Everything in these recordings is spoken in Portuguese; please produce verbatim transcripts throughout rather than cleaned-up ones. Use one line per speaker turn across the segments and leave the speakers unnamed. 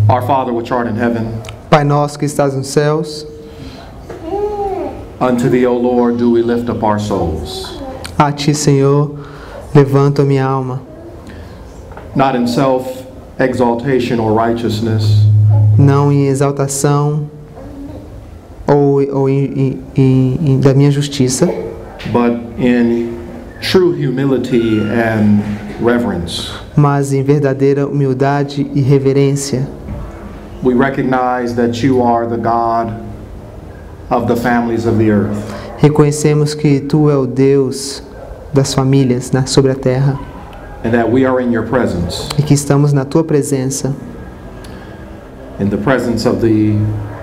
Our Father which art in heaven,
Pai nosso que estás nos céus,
unto thee, O Lord, do we lift up our souls.
a ti, Senhor, levanto a minha alma,
Not in self-exaltation or righteousness,
não em exaltação ou, ou em, em, em, em- da minha justiça,
but in true humility and reverence.
mas em verdadeira humildade e reverência.
We recognize that you are the God of the families of the earth.
Reconhecemos que Tu é o Deus das famílias, né, sobre a terra,
And that we are in your presence,
e que estamos na Tua presença,
in the presence of the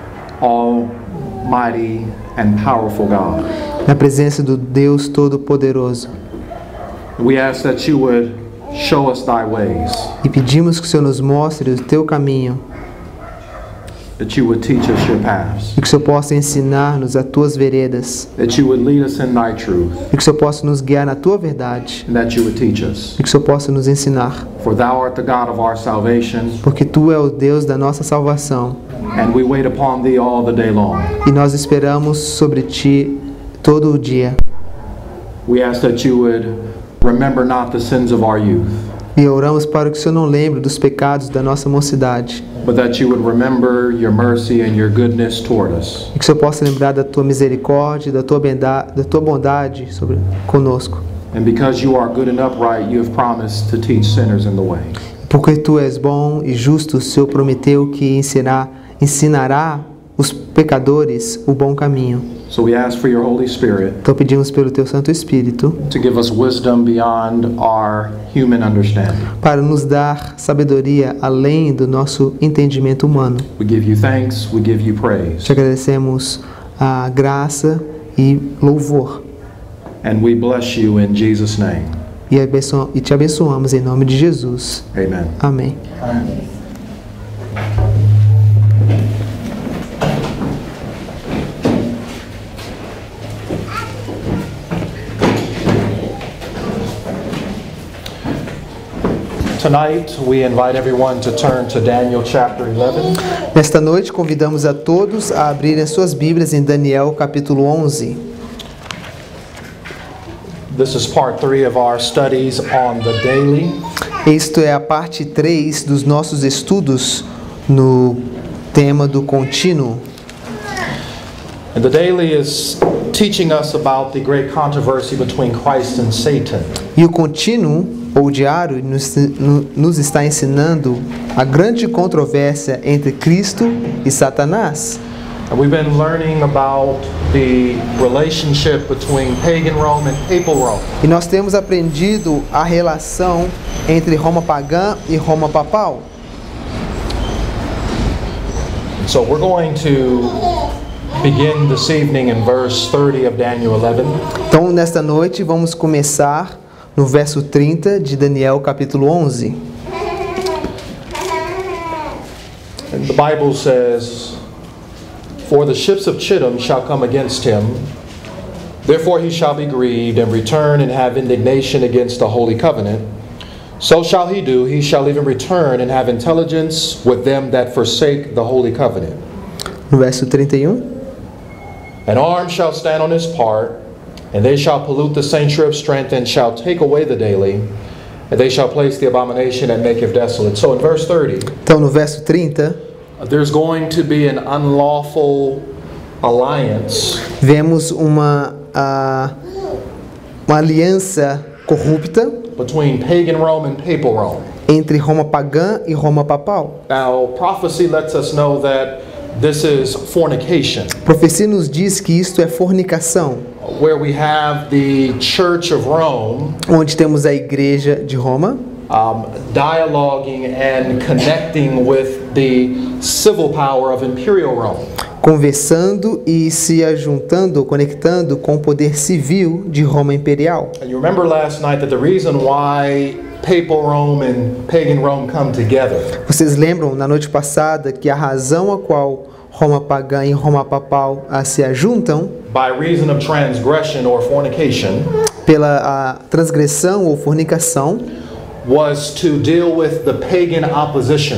almighty and powerful God.
na presença do Deus Todo-Poderoso.
We ask that you would show us thy ways,
E pedimos que o Senhor nos mostre o Teu caminho,
that you would teach us your paths,
e que o Senhor possa ensinar-nos as Tuas veredas,
that you would lead us in thy truth,
e que o Senhor possa nos guiar na Tua verdade,
and that you would teach us.
e que o Senhor possa nos ensinar,
For thou art the God of our salvation,
porque Tu é o Deus da nossa salvação,
and we wait upon thee all the day long.
e nós esperamos sobre Ti todo o dia.
We ask that you would remember not the sins of our youth,
E oramos para que o Senhor não lembre dos pecados da nossa mocidade,
but that you would remember your mercy and your goodness toward us.
e que o Senhor possa lembrar da Tua misericórdia, da Tua bondade, da tua bondade sobre conosco.
And because you are good and upright, you have promised to teach sinners in the way.
Porque Tu és bom e justo, o Senhor prometeu que ensinar, ensinará os pecadores o bom caminho.
So we ask for your Holy Spirit
Então pedimos pelo Teu Santo Espírito
to give us wisdom beyond our human understanding.
para nos dar sabedoria além do nosso entendimento humano.
We give you thanks, we give you
Te
praise,
agradecemos a graça e louvor.
and we bless you in Jesus' name.
E, abenço- e te abençoamos em nome de Jesus.
Amen.
Amém.
Tonight, we invite everyone to turn to Daniel chapter eleven.
Nesta noite, convidamos a todos a abrirem suas Bíblias em Daniel capítulo onze.
This is part three of our studies on the daily.
Isto é a parte três dos nossos estudos no tema do contínuo.
And the daily is teaching us about the great controversy between Christ and Satan.
E o contínuo, ou diário, nos, no- nos está ensinando a grande controvérsia entre Cristo e Satanás.
And we've been learning about the relationship between pagan Rome and papal Rome.
E nós temos aprendido a relação entre Roma pagã e Roma papal.
So we're going to begin this evening in verse thirty of Daniel eleven.
Então, nesta noite, vamos começar no verso trinta de Daniel capítulo onze.
And the Bible says, "For the ships of Chittim shall come against him, therefore he shall be grieved, and return and have indignation against the holy covenant. So shall he do, he shall even return and have intelligence with them that forsake the holy covenant.
No verso trinta e um.
An arm shall stand on his part, and they shall pollute the sanctuary of strength, and shall take away the daily, and they shall place the abomination that maketh desolate." So in verse thirty,
Então, no verso trinta,
there's going to be an unlawful alliance
vemos uma, ah, uma aliança corrupta
between pagan Rome and papal Rome.
entre Roma pagã e Roma papal.
Now, prophecy lets us know that this is fornication,
A profecia nos diz que isto é fornicação,
where we have the Church of Rome
onde temos a igreja de Roma
um, dialoguing and connecting with the civil power of imperial Rome.
conversando e se ajuntando, conectando com o poder civil de Roma imperial.
And you remember last night that the reason why papal Rome and pagan Rome come together
Vocês lembram na noite passada que a razão a qual Roma pagã e Roma papal ah, se ajuntam
by reason of transgression or fornication
pela a transgressão ou fornicação
was to deal with the pagan opposition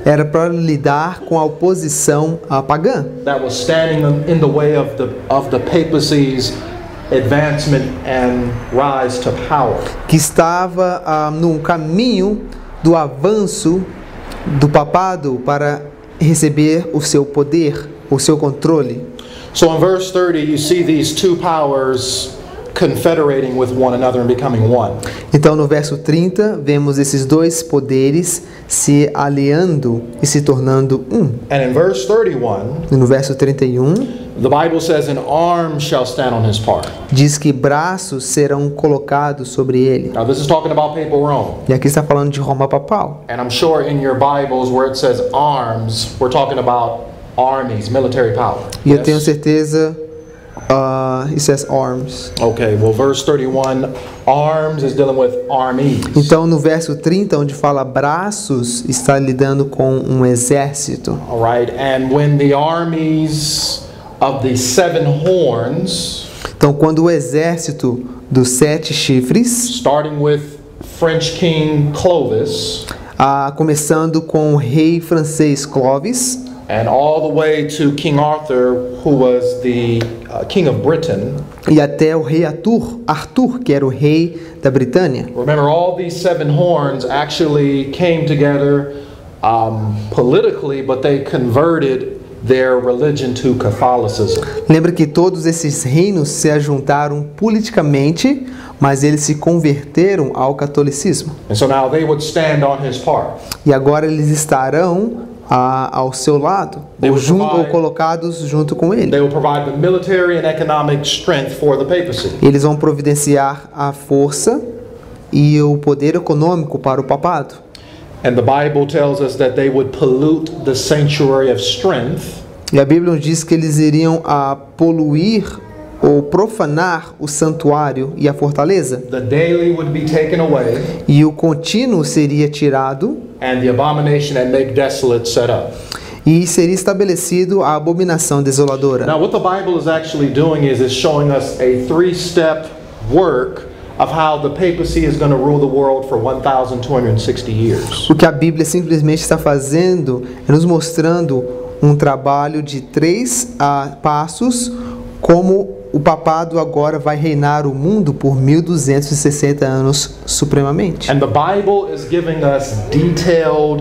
era para lidar com a oposição uh, pagã,
that was standing in the way of the of the papacy's advancement and rise to power.
que estava uh, no caminho do avanço do papado para receber o seu poder, o seu controle.
So in verse thirty, you see these two powers confederating with one another and becoming one.
Então, no verso trinta, vemos esses dois poderes se aliando e se tornando um.
And in verse thirty-one,
E no verso trinta e um,
the Bible says, "An arm shall stand on his part."
diz que braços serão colocados sobre ele.
Now this is talking about papal Rome.
E aqui está falando de Roma papal.
And I'm sure in your Bibles where it says arms, we're talking about armies, military power.
E eu
Yes?
tenho certeza, uh, it says arms.
Okay, well verse thirty-one, arms is dealing with armies.
Então, no verso trinta, onde fala braços, está lidando com um exército.
All right, and when the armies of the seven horns,
Então, quando o exército dos sete chifres,
starting with French King Clovis,
ah, começando com o rei francês Clovis,
and all the way to King Arthur, who was the uh, King of Britain.
e até o rei Arthur, Arthur, que era o rei da Britânia.
Remember, all these seven horns actually came together um, politically, but they converted their religion to Catholicism.
Lembra que todos esses reinos se ajuntaram politicamente, mas eles se converteram ao catolicismo.
And so now they would stand on his part.
E agora eles estarão ah, ao seu lado,
They
ou,
would
junto, ou
provide-
colocados junto com ele.
They will provide the military and economic strength for the papacy.
Eles vão providenciar a força e o poder econômico para o papado.
And the Bible tells us that they would pollute the sanctuary of strength,
E a Bíblia nos diz que eles iriam a poluir ou profanar o santuário e a fortaleza.
the daily would be taken away,
E o contínuo seria tirado
and the abomination that make desolate set up.
e seria estabelecido a abominação desoladora.
Now what the Bible is actually doing is it's showing us a three-step work of how the papacy is going to rule the world for one thousand two hundred sixty years.
O que a Bíblia simplesmente está fazendo é nos mostrando um trabalho de três ah, passos, como o papado agora vai reinar o mundo por mil duzentos e sessenta anos supremamente.
And the Bible is giving us detailed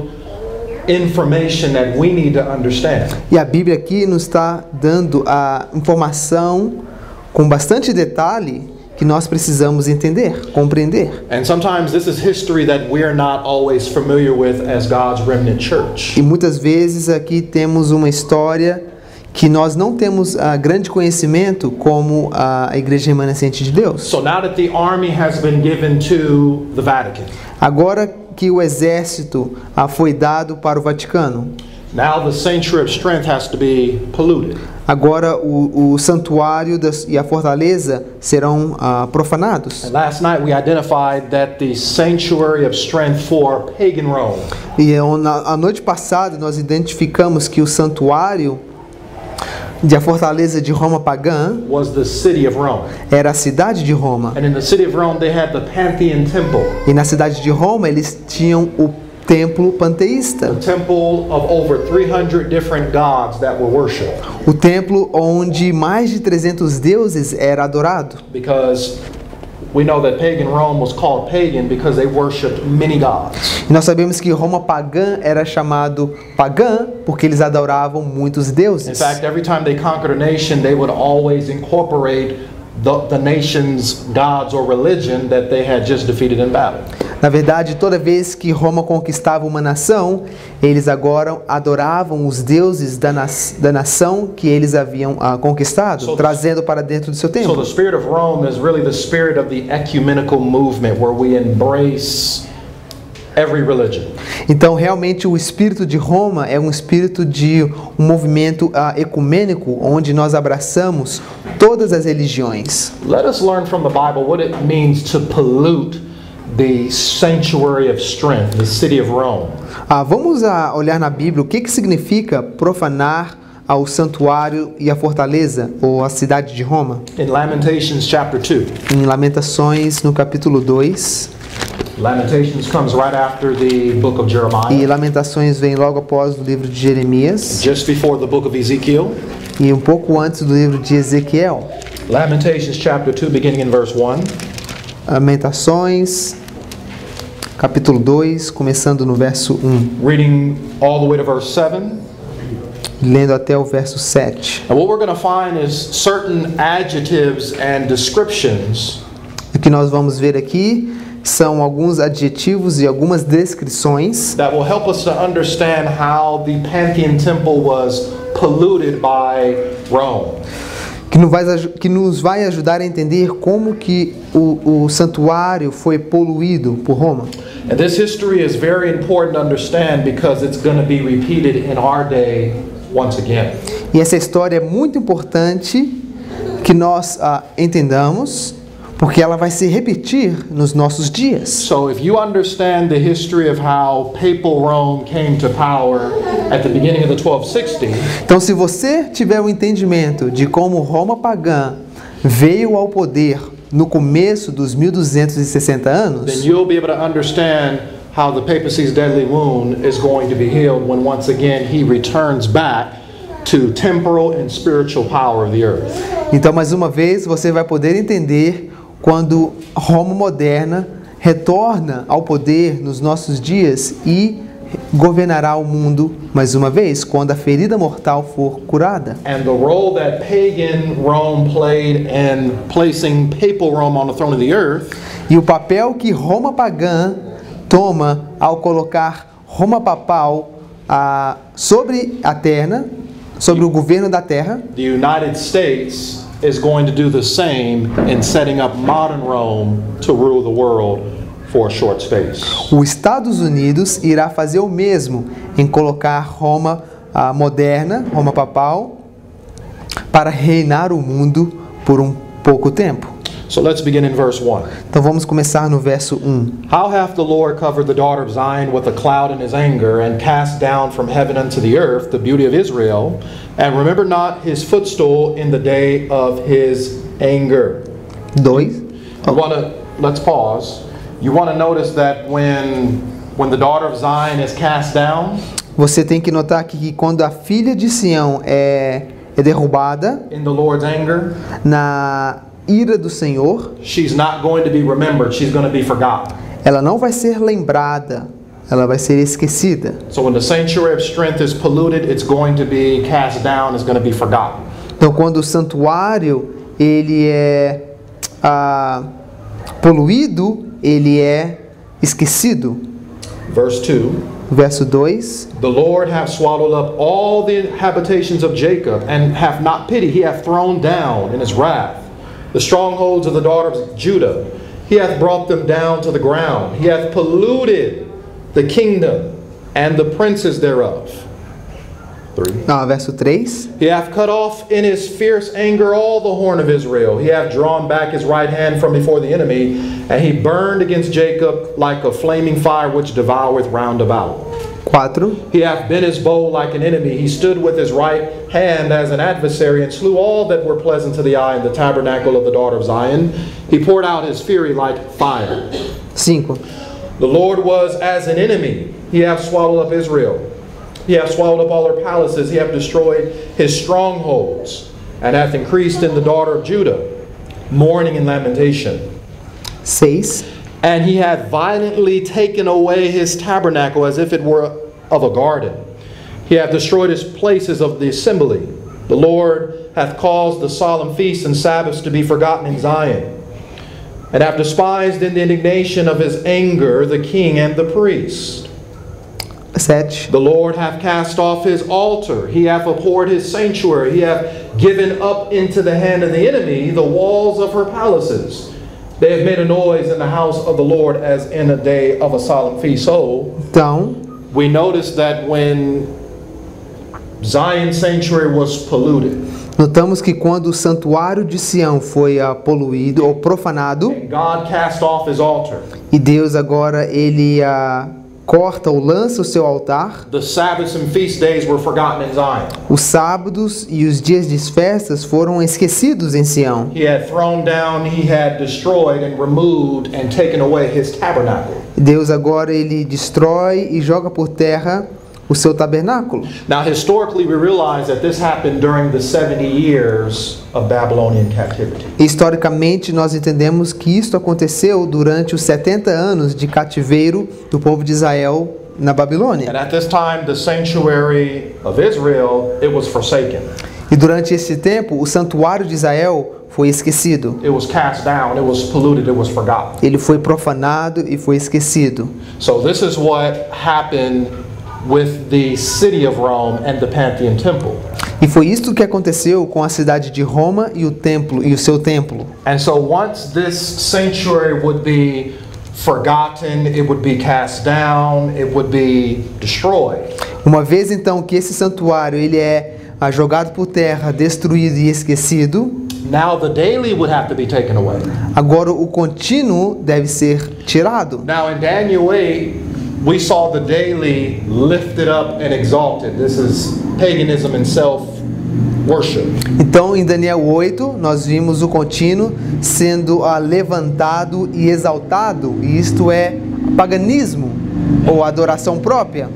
information that we need to understand.
E a Bíblia aqui nos está dando a informação com bastante detalhe que nós precisamos entender, compreender.
And sometimes this is history that we're not always familiar with as God's remnant church.
E muitas vezes aqui temos uma história que nós não temos uh, grande conhecimento como a Igreja Remanescente de Deus.
So now that the army has been given to the Vatican,
Agora que o exército uh, foi dado para o Vaticano,
now the sanctuary of strength has to be polluted.
agora o, o santuário das, e a fortaleza serão uh, profanados.
And last night we identified that the sanctuary of strength for pagan Rome
E uh, na a noite passada nós identificamos que o santuário de a fortaleza de Roma pagã
was the city of Rome.
era a cidade de Roma.
And in the city of Rome they had the Pantheon Temple,
E na cidade de Roma eles tinham o templo panteísta,
the temple of over three hundred different gods that were worshipped.
o templo onde mais de trezentos deuses era adorado.
Because we know that pagan Rome was called pagan because they worshipped many gods.
E nós sabemos que Roma pagã era chamado pagã porque eles adoravam muitos
In
deuses.
fact, every time they conquered a nation, they would always incorporate the, the nation's gods or religion that they had just defeated in battle.
Na verdade, toda vez que Roma conquistava uma nação, eles agora adoravam os deuses da, na da nação que eles haviam ah, conquistado,
So-
trazendo para dentro do seu
So the
templo.
spirit of Rome is really the spirit of the ecumenical movement where we embrace every religion.
Então, realmente, o espírito de Roma é um espírito de um movimento ah, ecumênico, onde nós abraçamos todas as religiões.
Let us learn from the Bible what it means to pollute the sanctuary of strength, the city of Rome.
Ah, vamos a olhar na Bíblia o que, que significa profanar ao santuário e a fortaleza, ou a cidade de Roma.
In Lamentations chapter two,
Em Lamentações, no capítulo dois,
Lamentations comes right after the book of
E
Jeremiah,
Lamentações vem logo após o livro de Jeremias
just before the book of Ezekiel.
e um pouco antes do livro de Ezequiel.
Lamentations chapter two, beginning in verse one.
Lamentações, capítulo dois, começando no verso um,
Reading all the way to verse seven.
lendo até o verso sete.
And what we're going to find is certain adjectives and descriptions
O que nós vamos ver aqui são alguns adjetivos e algumas descrições
that will help us to understand how the Pantheon Temple was polluted by Rome.
que nos vai, que nos vai ajudar a entender como que o, o santuário foi poluído por Roma.
And this history is very important to understand because it's going to be repeated in our day once again.
E essa história é muito importante que nós ah, entendamos, porque ela vai se repetir nos nossos dias.
So if you understand the history of how papal Rome came to power at the beginning of the twelve sixty,
Então, se você tiver o entendimento de como Roma pagã veio ao poder no começo dos mil duzentos e sessenta
then
anos,
you'll be able to understand how the papacy's deadly wound is going to be healed when once again he returns back to temporal and spiritual power of the earth.
então mais uma vez você vai poder entender quando Roma moderna retorna ao poder nos nossos dias e governará o mundo mais uma vez, quando a ferida mortal for curada.
And the role that pagan Rome played in placing papal Rome on the throne of the earth
E o papel que Roma pagã toma ao colocar Roma papal ah, sobre a terra, sobre o governo da terra,
the United States is going to do the same in setting up modern Rome to rule the world for a short space.
os Estados Unidos irá fazer o mesmo em colocar Roma ah, moderna, Roma papal, para reinar o mundo por um pouco tempo.
So let's begin in verse one.
Então vamos começar no verso um.
How hath the Lord covered the daughter of Zion with a cloud in his anger, and cast down from heaven unto the earth the beauty of Israel, and remember not his footstool in the day of his anger.
dois.
You want to, let's pause. You want to notice that when when the daughter of Zion is cast down
Você tem que notar que, que quando a filha de Sião é, é derrubada
in the Lord's anger,
na ira do Senhor,
she's not going to be remembered, she's going to be forgotten.
ela não vai ser lembrada, ela vai ser esquecida.
So when the sanctuary of strength is polluted, it's going to be cast down, it's going to be forgotten.
Então, quando o santuário ele é ah, poluído, ele é esquecido.
Verse two.
Verso dois.
The Lord hath swallowed up all the habitations of Jacob, and hath not pity. He hath thrown down in his wrath the strongholds of the daughters of Judah. He hath brought them down to the ground. He hath polluted the kingdom and the princes thereof. Three.
Ah, verso três.
He hath cut off in his fierce anger all the horn of Israel. He hath drawn back his right hand from before the enemy, and he burned against Jacob like a flaming fire which devoureth round about.
quatro.
He hath bent his bow like an enemy. He stood with his right hand as an adversary, and slew all that were pleasant to the eye in the tabernacle of the daughter of Zion. He poured out his fury like fire.
cinco.
The Lord was as an enemy. He hath swallowed up Israel. He hath swallowed up all her palaces. He hath destroyed his strongholds, and hath increased in the daughter of Judah mourning and lamentation.
seis.
And he hath violently taken away his tabernacle as if it were of a garden. He hath destroyed his places of the assembly. The Lord hath caused the solemn feasts and Sabbaths to be forgotten in Zion, and hath despised in the indignation of his anger the king and the priest.
sete.
The Lord hath cast off his altar. He hath abhorred his sanctuary. He hath given up into the hand of the enemy the walls of her palaces. They have made a noise in the house of the Lord as in a day of a solemn feast. So,
Então,
we notice that when Zion's sanctuary was polluted,
notamos que quando o santuário de Sião foi ah, poluído ou profanado,
and God cast off his altar,
e Deus agora ele ah, corta ou lança o seu altar,
the Sabbaths and feast days were forgotten in Zion.
os sábados e os dias de festas foram esquecidos em Sião.
He had thrown down, he had destroyed and removed and taken away his tabernacle.
Deus agora ele destrói e joga por terra o seu tabernáculo.
Now, historically, we realize that this happened during the seventy years of Babylonian captivity.
Historicamente, nós entendemos que isto aconteceu durante os setenta anos de cativeiro do povo de Israel na Babilônia.
And at this time, the sanctuary of Israel, it was forsaken.
E durante esse tempo, o santuário de Israel foi esquecido.
It was cast down, it was polluted, it was forgotten.
Ele foi profanado e foi esquecido.
So this is what happened with the city of Rome and the Pantheon Temple.
E foi isto que aconteceu com a cidade de Roma e o templo e o seu templo.
And so once this sanctuary would be forgotten, it would be cast down, it would be destroyed.
Uma vez então que esse santuário ele é ah, jogado por terra, destruído e esquecido,
Now the daily would have to be taken away.
agora o contínuo deve ser tirado.
Now in Daniel eight, we saw the daily lifted up and exalted. This is paganism and self-worship.
Então, em Daniel oito, nós vimos o contínuo sendo ah, levantado e exaltado, e isto é paganismo ou adoração própria.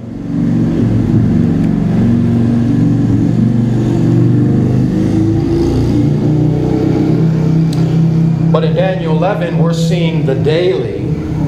But in Daniel eleven, we're seeing the daily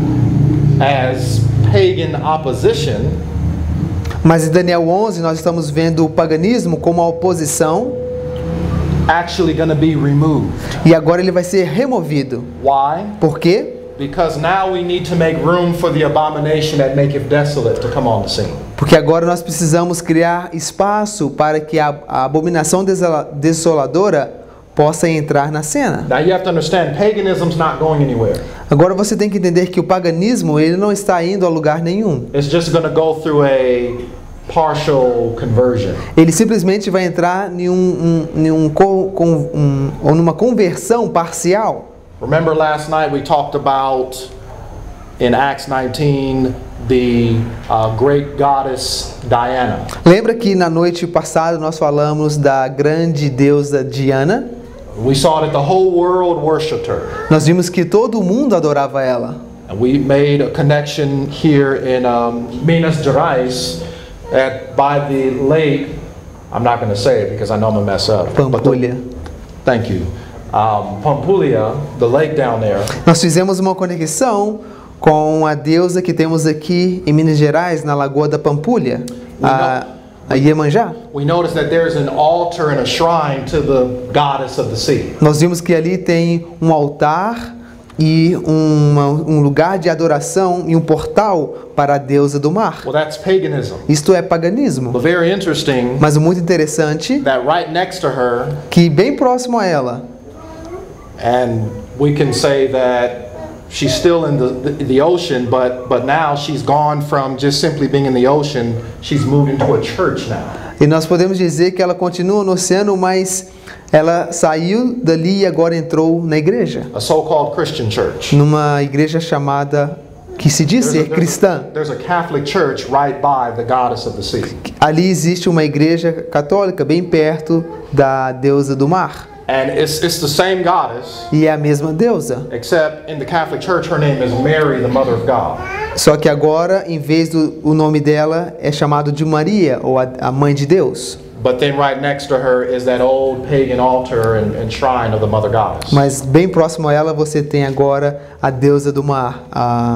as pagan opposition.
Mas em Daniel onze, nós estamos vendo o paganismo como a oposição,
actually going to be removed.
e agora ele vai ser removido.
Why?
Por quê?
Because now we need to make room for the abomination that maketh desolate to come on the scene.
Porque agora nós precisamos criar espaço para que a, a abominação desola- desoladora possa entrar na cena.
Now you have to understand, paganism's not going anywhere.
Agora você tem que entender que o paganismo ele não está indo a lugar nenhum.
It's just going to go through a partial conversion.
Ele simplesmente vai entrar em um, um, em um, co- com, um, ou numa conversão parcial.
Remember last night we talked about in Acts nineteen the uh, great goddess Diana.
Lembra que na noite passada nós falamos da grande deusa Diana?
We saw that the whole world worshipped her.
Nós vimos que todo mundo adorava ela.
And we made a connection here in um, Minas Gerais at by the lake. I'm not going to say it because I know I'm going to mess up. But the-
Pampulha.
thank you. Um, Pampulha, the lake down there.
Nós fizemos uma conexão com a deusa que temos aqui em Minas Gerais, na Lagoa da Pampulha, a, a Iemanjá.
We noticed that there's an altar and a shrine to the goddess of the sea.
Nós vimos que ali tem um altar e uma, um lugar de adoração e um portal para a deusa do mar.
Well, that's paganism.
Isto é paganismo.
But very interesting
Mas o muito interessante
that right next to her,
que bem próximo a ela,
and we can say that she's still in the, the, the ocean, but, but now she's gone from just simply being in the ocean, she's moved into a church now.
e nós podemos dizer que ela continua no oceano, mas ela saiu dali e agora entrou na igreja,
A so-called Christian church.
numa igreja chamada, que se diz
There's a,
ser cristã.
there's a Catholic church right by the goddess of the sea.
Ali existe uma igreja católica bem perto da deusa do mar,
And it's, it's the same goddess,
e é a mesma deusa.
except in the Catholic church her name is Mary, the Mother of God.
Só que agora, em vez do o nome dela, é chamado de Maria, ou a, a mãe de Deus.
But then right next to her is that old pagan altar and, and shrine of the Mother Goddess.
Mas bem próximo a ela você tem agora a deusa do mar, a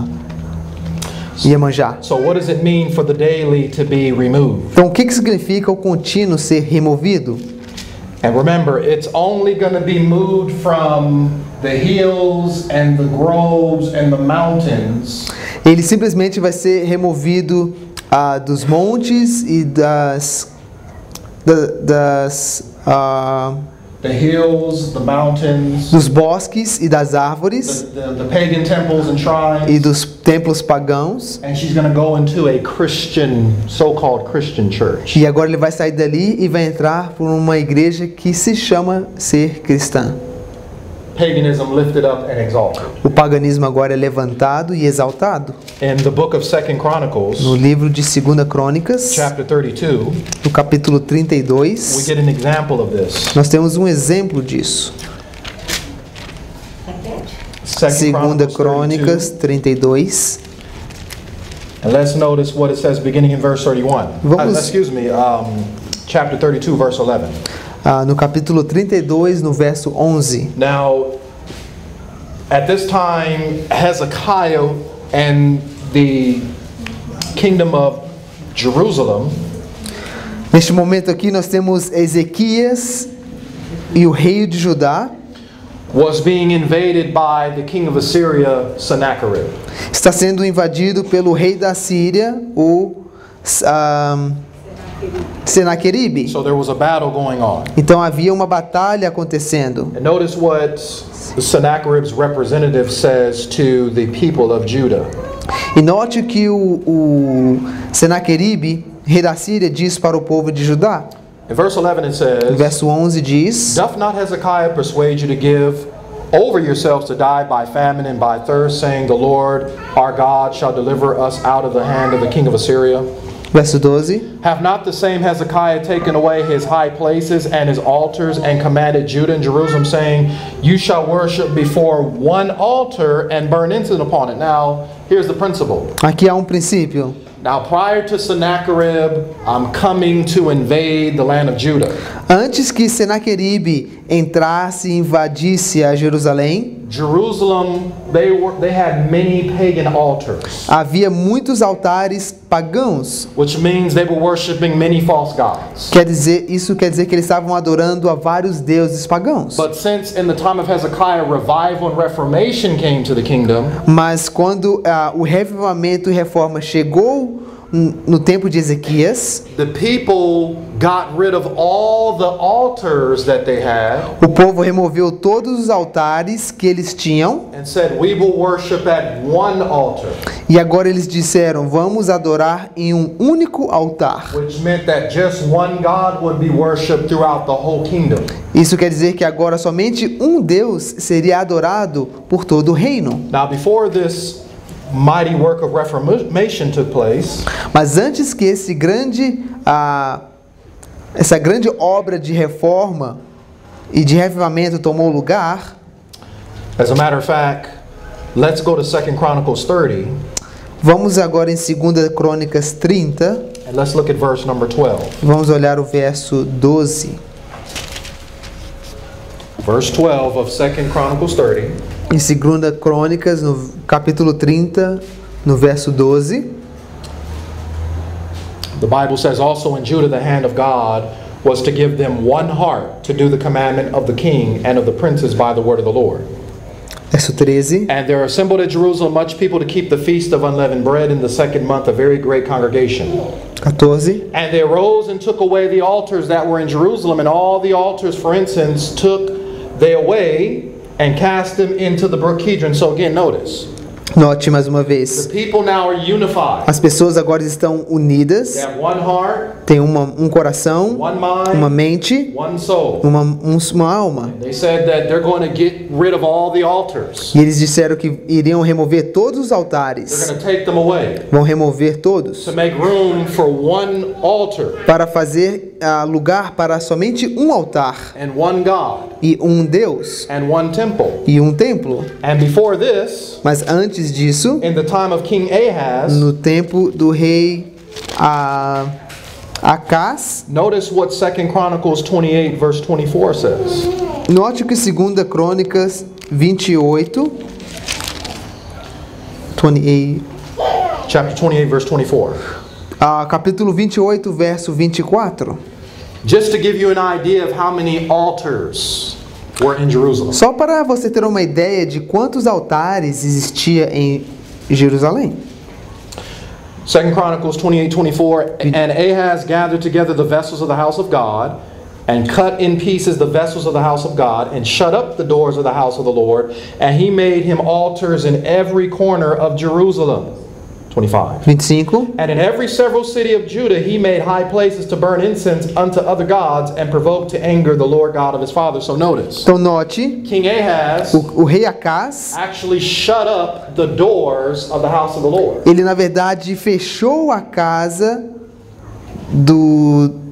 Iemanjá.
So what does it mean for the daily to be removed?
Então o que, que significa o contínuo ser removido?
And remember, it's only going to be moved from the hills and the groves and the mountains
Ele simplesmente vai ser removido ah, dos montes e das, da- das ah,
the hills, the mountains,
dos bosques e das árvores
the, the, the pagan temples and
e
shrines.
dos templos pagãos.
And she's going to go into a Christian, so-called Christian church.
E agora ele vai sair dali e vai entrar por uma igreja que se chama ser cristã.
Paganism lifted up and exalted.
O paganismo agora é levantado e exaltado.
In the book of Second Chronicles,
No livro de segunda Crônicas,
chapter thirty-two,
no capítulo trinta e
we
dois,
get an example of this.
nós temos um exemplo disso.
Second
Segunda
Chronicles
Crônicas trinta e dois,
And let's notice what it says beginning in verse thirty-one.
Vamos-
Uh, excuse me, um, chapter thirty-two, verse eleven.
Ah, no capítulo trinta e dois, no verso onze.
Now, at this time, Hezekiah and the kingdom of Jerusalem
Neste momento aqui nós temos Ezequias e o rei de Judá
was being invaded by the king of Assyria, Sennacherib.
está sendo invadido pelo rei da Síria, o ah, Senaqueribe.
So there was a battle going on.
Então havia uma batalha acontecendo.
And notice what Sennacherib's representative says to the people of Judah.
E note que o, o Senaqueribe, rei da Síria, diz para o povo de Judá.
In verse eleven it
No
says,
verso onze diz:
Doth not Hezekiah persuade you to give over yourselves to die by famine and by thirst, saying, The Lord our God shall deliver us out of the hand of the king of Assyria?
Verso doze.
Have not the same Hezekiah taken away his high places and his altars, and commanded Judah and Jerusalem, saying, You shall worship before one altar and burn incense upon it? Now, here's the principle.
Aqui há um princípio.
Now, prior to Sennacherib, I'm coming to invade the land of Judah.
Antes que Senaqueribe entrasse e invadisse a Jerusalém,
Jerusalem, they were they had many pagan altars,
havia muitos altares pagãos.
which means they were worshiping many false gods.
Quer dizer, isso quer dizer que eles estavam adorando a vários deuses pagãos.
But since in the time of Hezekiah, revival and reformation came to the kingdom,
Mas quando ah, o revivamento e reforma chegou n- no tempo de Ezequias,
the people got rid of all the altars that they had
o povo removeu todos os altares que eles tinham
and said, We will worship at one altar,
e agora eles disseram: vamos adorar em um único altar.
which meant that just one God would be worshipped throughout the whole kingdom.
Isso quer dizer que agora somente um Deus seria adorado por todo o reino.
Now, before this mighty work of reformation took place,
Mas antes que esse grande, ah, essa grande obra de reforma e de revivamento tomou lugar,
as a matter of fact, let's go to Second Chronicles thirty,
vamos agora em segunda Crônicas trinta,
and let's look at verse number twelve.
vamos olhar o verso doze.
Verse twelve of Second Chronicles thirty.
Em segunda Crônicas, no capítulo trinta, no verso doze,
The Bible says, Also in Judah the hand of God was to give them one heart to do the commandment of the king and of the princes by the word of the Lord.
verso treze.
And there assembled at Jerusalem much people to keep the feast of unleavened bread in the second month, a very great congregation.
quatorze.
And they arose and took away the altars that were in Jerusalem, and all the altars for incense took they away and cast them into the brook Kidron. So again, notice,
Note mais uma
the
vez.
people now are unified.
As pessoas agora estão
They
unidas,
have one heart,
têm uma, um coração,
one
uma
mind,
mente,
one soul.
uma, um- uma alma.
They said that they're going to get rid of all the altars.
E eles disseram que iriam remover todos os
They're
altares.
going to take them away
Vão remover todos
to make room for one altar
para fazer ah, lugar para somente um altar
and one God
e um Deus
and one temple.
e um templo.
And before this,
Mas antes disso,
in the time of King Ahaz,
no tempo do rei ah, Acás,
notice what Second Chronicles twenty-eight verse twenty-four says.
note que segunda Crônicas vinte e oito, vinte e oito,
Chapter twenty-eight verse twenty-four.
ah, capítulo vinte e oito, verso vinte e quatro.
Just to give you an idea of how many altars were in Jerusalem.
Só para você ter uma ideia de quantos altares existia em Jerusalém.
Second Chronicles twenty-eight twenty-four. And Ahaz gathered together the vessels of the house of God, and cut in pieces the vessels of the house of God, and shut up the doors of the house of the Lord, and he made him altars in every corner of Jerusalem. twenty-five.
vinte e cinco.
And in every several city of Judah he made high places to burn incense unto other gods, and provoke to anger the Lord God of his fathers. So notice,
Então note,
King Ahaz
o, o rei Acás,
actually shut up the doors of the house of the Lord.
ele na verdade fechou a casa do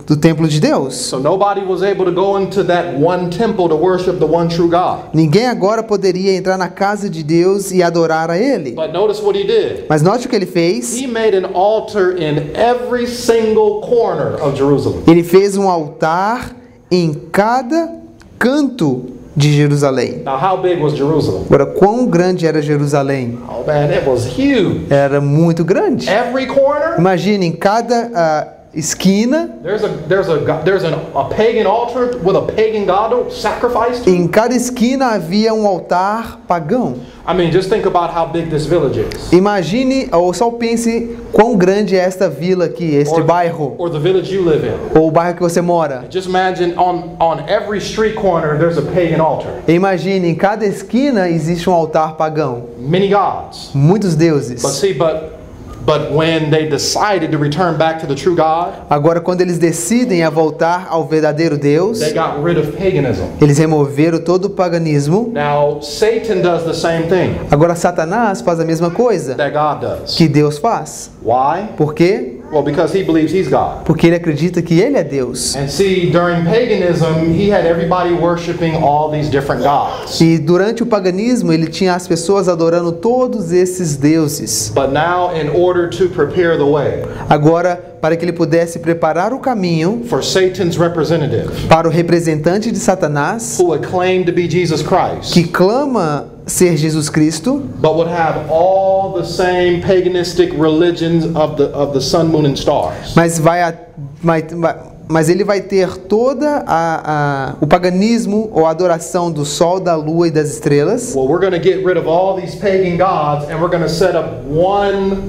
do templo de Deus.
So nobody was able to go into that one temple to worship the one true God.
Ninguém agora poderia entrar na casa de Deus e adorar a Ele.
But notice what he did.
Mas note o que ele fez.
He made an altar in every single corner of Jerusalem.
Ele fez um altar em cada canto de Jerusalém.
Now, how big was Jerusalem?
Agora, quão grande era Jerusalém?
Oh man, it was huge.
Era muito grande.
Every corner,
Imagine, em cada uh, esquina,
there's a there's a there's an, a pagan altar with a pagan god sacrificed.
em cada esquina havia um altar pagão.
I mean, just think about how big this village is.
Imagine, ou só pense quão grande é esta vila aqui, este
Or-
bairro,
Or the village you live in.
ou o bairro que você mora.
Just imagine on on every street corner there's a pagan altar.
Imagine, em cada esquina existe um altar pagão.
Many gods.
Muitos deuses.
But see, but but when they decided to return back to the true God,
Agora, quando eles decidem a voltar ao verdadeiro Deus,
they got rid of paganism.
eles removeram todo o paganismo.
Now, Satan does the same thing
Agora, Satanás faz a mesma coisa
that God does.
que Deus faz.
Why?
Por quê?
Well, because he believes he's God.
Porque ele acredita que ele é Deus.
And see, during paganism, he had everybody worshiping all these different gods.
E durante o paganismo, ele tinha as pessoas adorando todos esses deuses.
But now, in order to prepare the way
Agora, para que ele pudesse preparar o caminho
for Satan's representative,
para o representante de Satanás,
who would claim to be Jesus Christ,
que clama ser Jesus Cristo,
but would have all the same paganistic religions of the of the sun, moon, and stars.
mas vai, a, vai, vai mas ele vai ter toda a, a o paganismo ou a adoração do sol, da lua e das estrelas.
Well, we're going to get rid of all these pagan gods, and we're going to set up one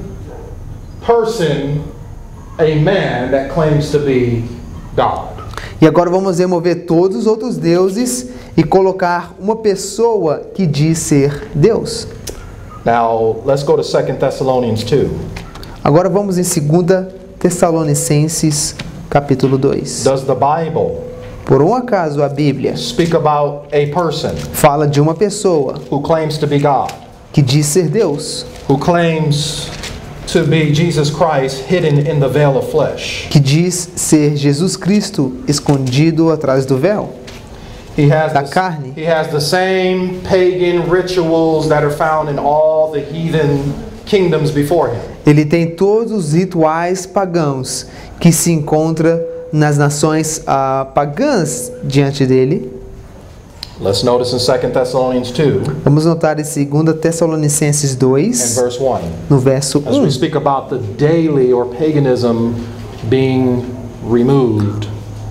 person, a man that claims to be God.
E agora vamos remover todos os outros deuses e colocar uma pessoa que diz ser Deus.
Now, let's go to Second Thessalonians two.
Agora vamos em segunda Tessalonicenses, capítulo dois.
Does the Bible
Por um acaso a Bíblia
speak about a person
fala de uma pessoa
who claims to be God,
que diz ser Deus,
who claims to be Jesus Christ hidden in the veil of flesh?
que diz ser Jesus Cristo escondido atrás do véu?
He has
Da
the,
carne.
he has the same pagan rituals that are found in all the heathen kingdoms before him.
Ele tem todos os rituais pagãos que se encontram nas nações ah, pagãs diante dele.
Let's notice in Second Thessalonians two
Vamos notar em segunda Tessalonicenses
and
dois,
verse one.
no verso
As we
um,
speak about the daily or paganism being removed,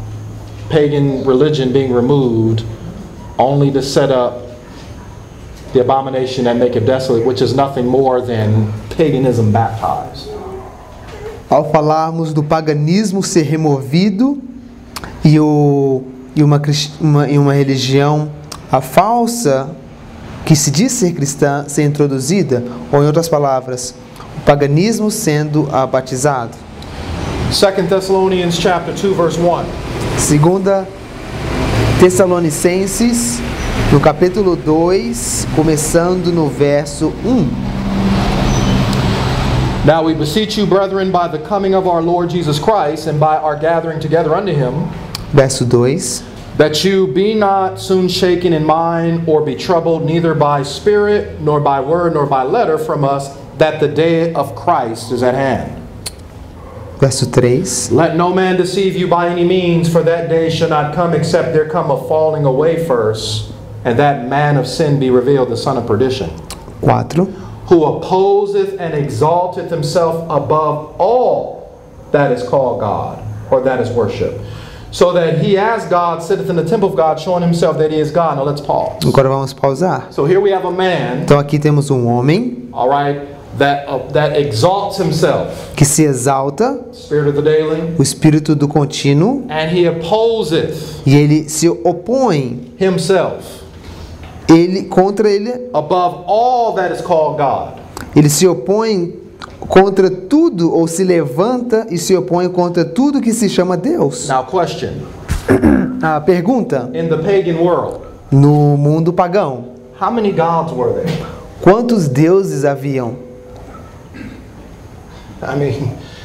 pagan religion being removed, only to set up the abomination that maketh desolate, which is nothing more than paganism baptized.
ao falarmos do paganismo ser removido e, o, e, uma, cris- uma, e uma religião a falsa que se diz ser cristã ser introduzida, ou em outras palavras, o paganismo sendo ah, batizado.
Second Thessalonians chapter two verse one.
Segunda Tessalonicenses, no capítulo dois, começando no verso um.
Now we beseech you, brethren, by the coming of our Lord Jesus Christ and by our gathering together unto him,
Verso dois.
that you be not soon shaken in mind or be troubled neither by spirit nor by word nor by letter from us, that the day of Christ is at hand.
Verso três.
Let no man deceive you by any means, for that day shall not come except there come a falling away first, and that man of sin be revealed, the son of perdition,
quatro.
who opposeth and exalteth himself above all that is called God, or that is worship, so that he as God sitteth in the temple of God, showing himself that he is God. Now let's pause.
Agora vamos pausar.
So here we have a man,
Então aqui temos um homem
all right, that uh, that exalts himself,
que se exalta,
spirit of the daily,
o espírito do contínuo,
and he opposeth
e ele se opõe
himself
ele contra ele,
above all that is called God.
ele se opõe contra tudo, ou se levanta e se opõe contra tudo que se chama Deus.
Now question,
A pergunta:
in the pagan world,
no mundo pagão,
how many gods were there?
quantos deuses haviam?
I mean,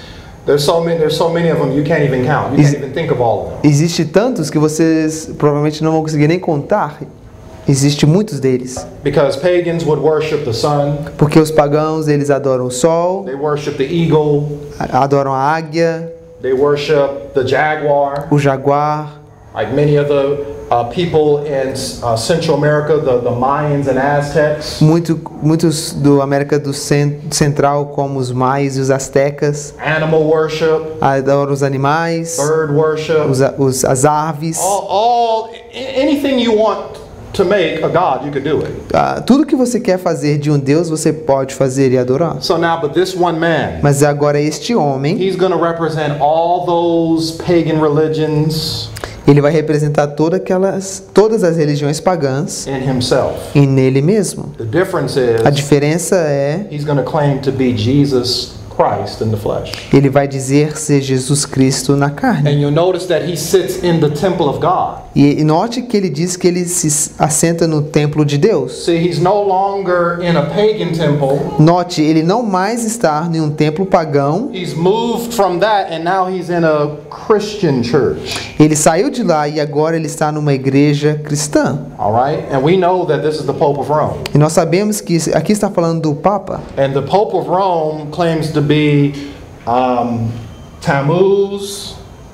There's so many, there's so many of them you can't even count. You
Is-
can't even think of all of them.
Existe tantos que vocês provavelmente não vão conseguir nem contar. Existe muitos deles.
Because pagans would worship the sun,
Porque os pagãos, eles adoram o sol,
they worship the eagle,
a- adoram a águia,
they worship the jaguar.
o jaguar.
Like many of the uh, people in uh, Central America, the, the Mayans and Aztecs,
Muito, muitos do América do Cen- Central, como os maias e os astecas,
animal worship,
adoram os animais,
bird worship,
os, a- os, as aves.
all, all a- anything you want to make a god, you could do it.
Ah, tudo que você quer fazer de um Deus, você pode fazer e adorar.
So now, but this one man,
Mas agora este homem,
he's going to represent all those pagan religions
ele vai representar todas aquelas, todas as religiões pagãs
in himself.
e nele mesmo.
The difference
A
is
diferença é,
he's going to claim to be Jesus Christ in the flesh.
ele vai dizer ser Jesus Cristo na carne.
And you'll notice that he sits in the temple of God.
E, e note que ele diz que ele se assenta no templo de Deus.
See, he's no longer in a pagan temple.
Note, ele não mais está em um templo pagão.
He's moved from that and now he's in a Christian church.
Ele saiu de lá e agora ele está numa igreja cristã.
All right? And we know that this is the Pope of Rome.
E nós sabemos que aqui está falando do Papa.
And the Pope of Rome claims to be um, Tammuz,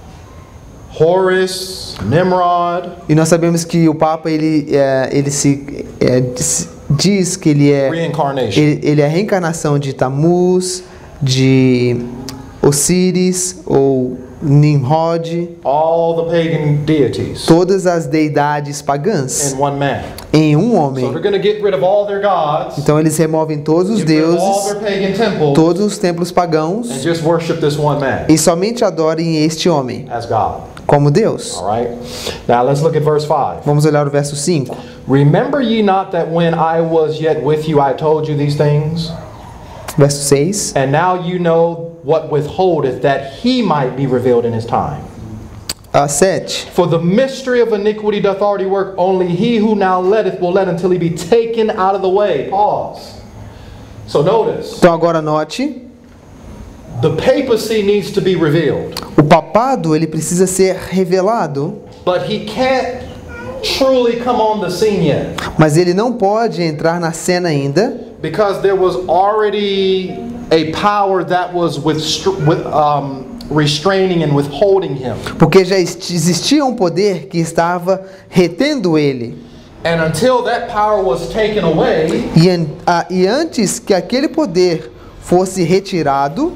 Horus, Nimrod.
E nós sabemos que o Papa ele, é, ele se é, diz, diz que ele é
Reincarnation.
ele, ele é a reencarnação de Tammuz, de Osíris ou Nimrod,
All the pagan deities
todas as deidades pagãs
in one man.
em um
So
homem.
they're going to get rid of all their gods,
Então eles removem todos os
get rid of all
deuses,
their pagan temples,
todos os templos
and
pagãos
just worship this one man
e somente adorem este homem
as God.
como Deus.
All right? Now let's look at verse five.
Vamos olhar o verso cinco.
Remember ye not that when I was yet with you I told you these things?
Verso seis.
And now you know what withholdeth, that he might be revealed in his time.
A sete.
For the mystery of iniquity doth already work, only he who now letteth will let until he be taken out of the way. Pause. So notice,
Então agora note,
the papacy needs to be revealed,
o papado ele precisa ser revelado,
but he can't truly come on the scene yet,
mas ele não pode entrar na cena ainda,
because there was already a power that was with, with um, restraining and withholding him.
porque já est- existia um poder que estava retendo ele.
And until that power was taken away,
E, an- a- e antes que aquele poder fosse retirado,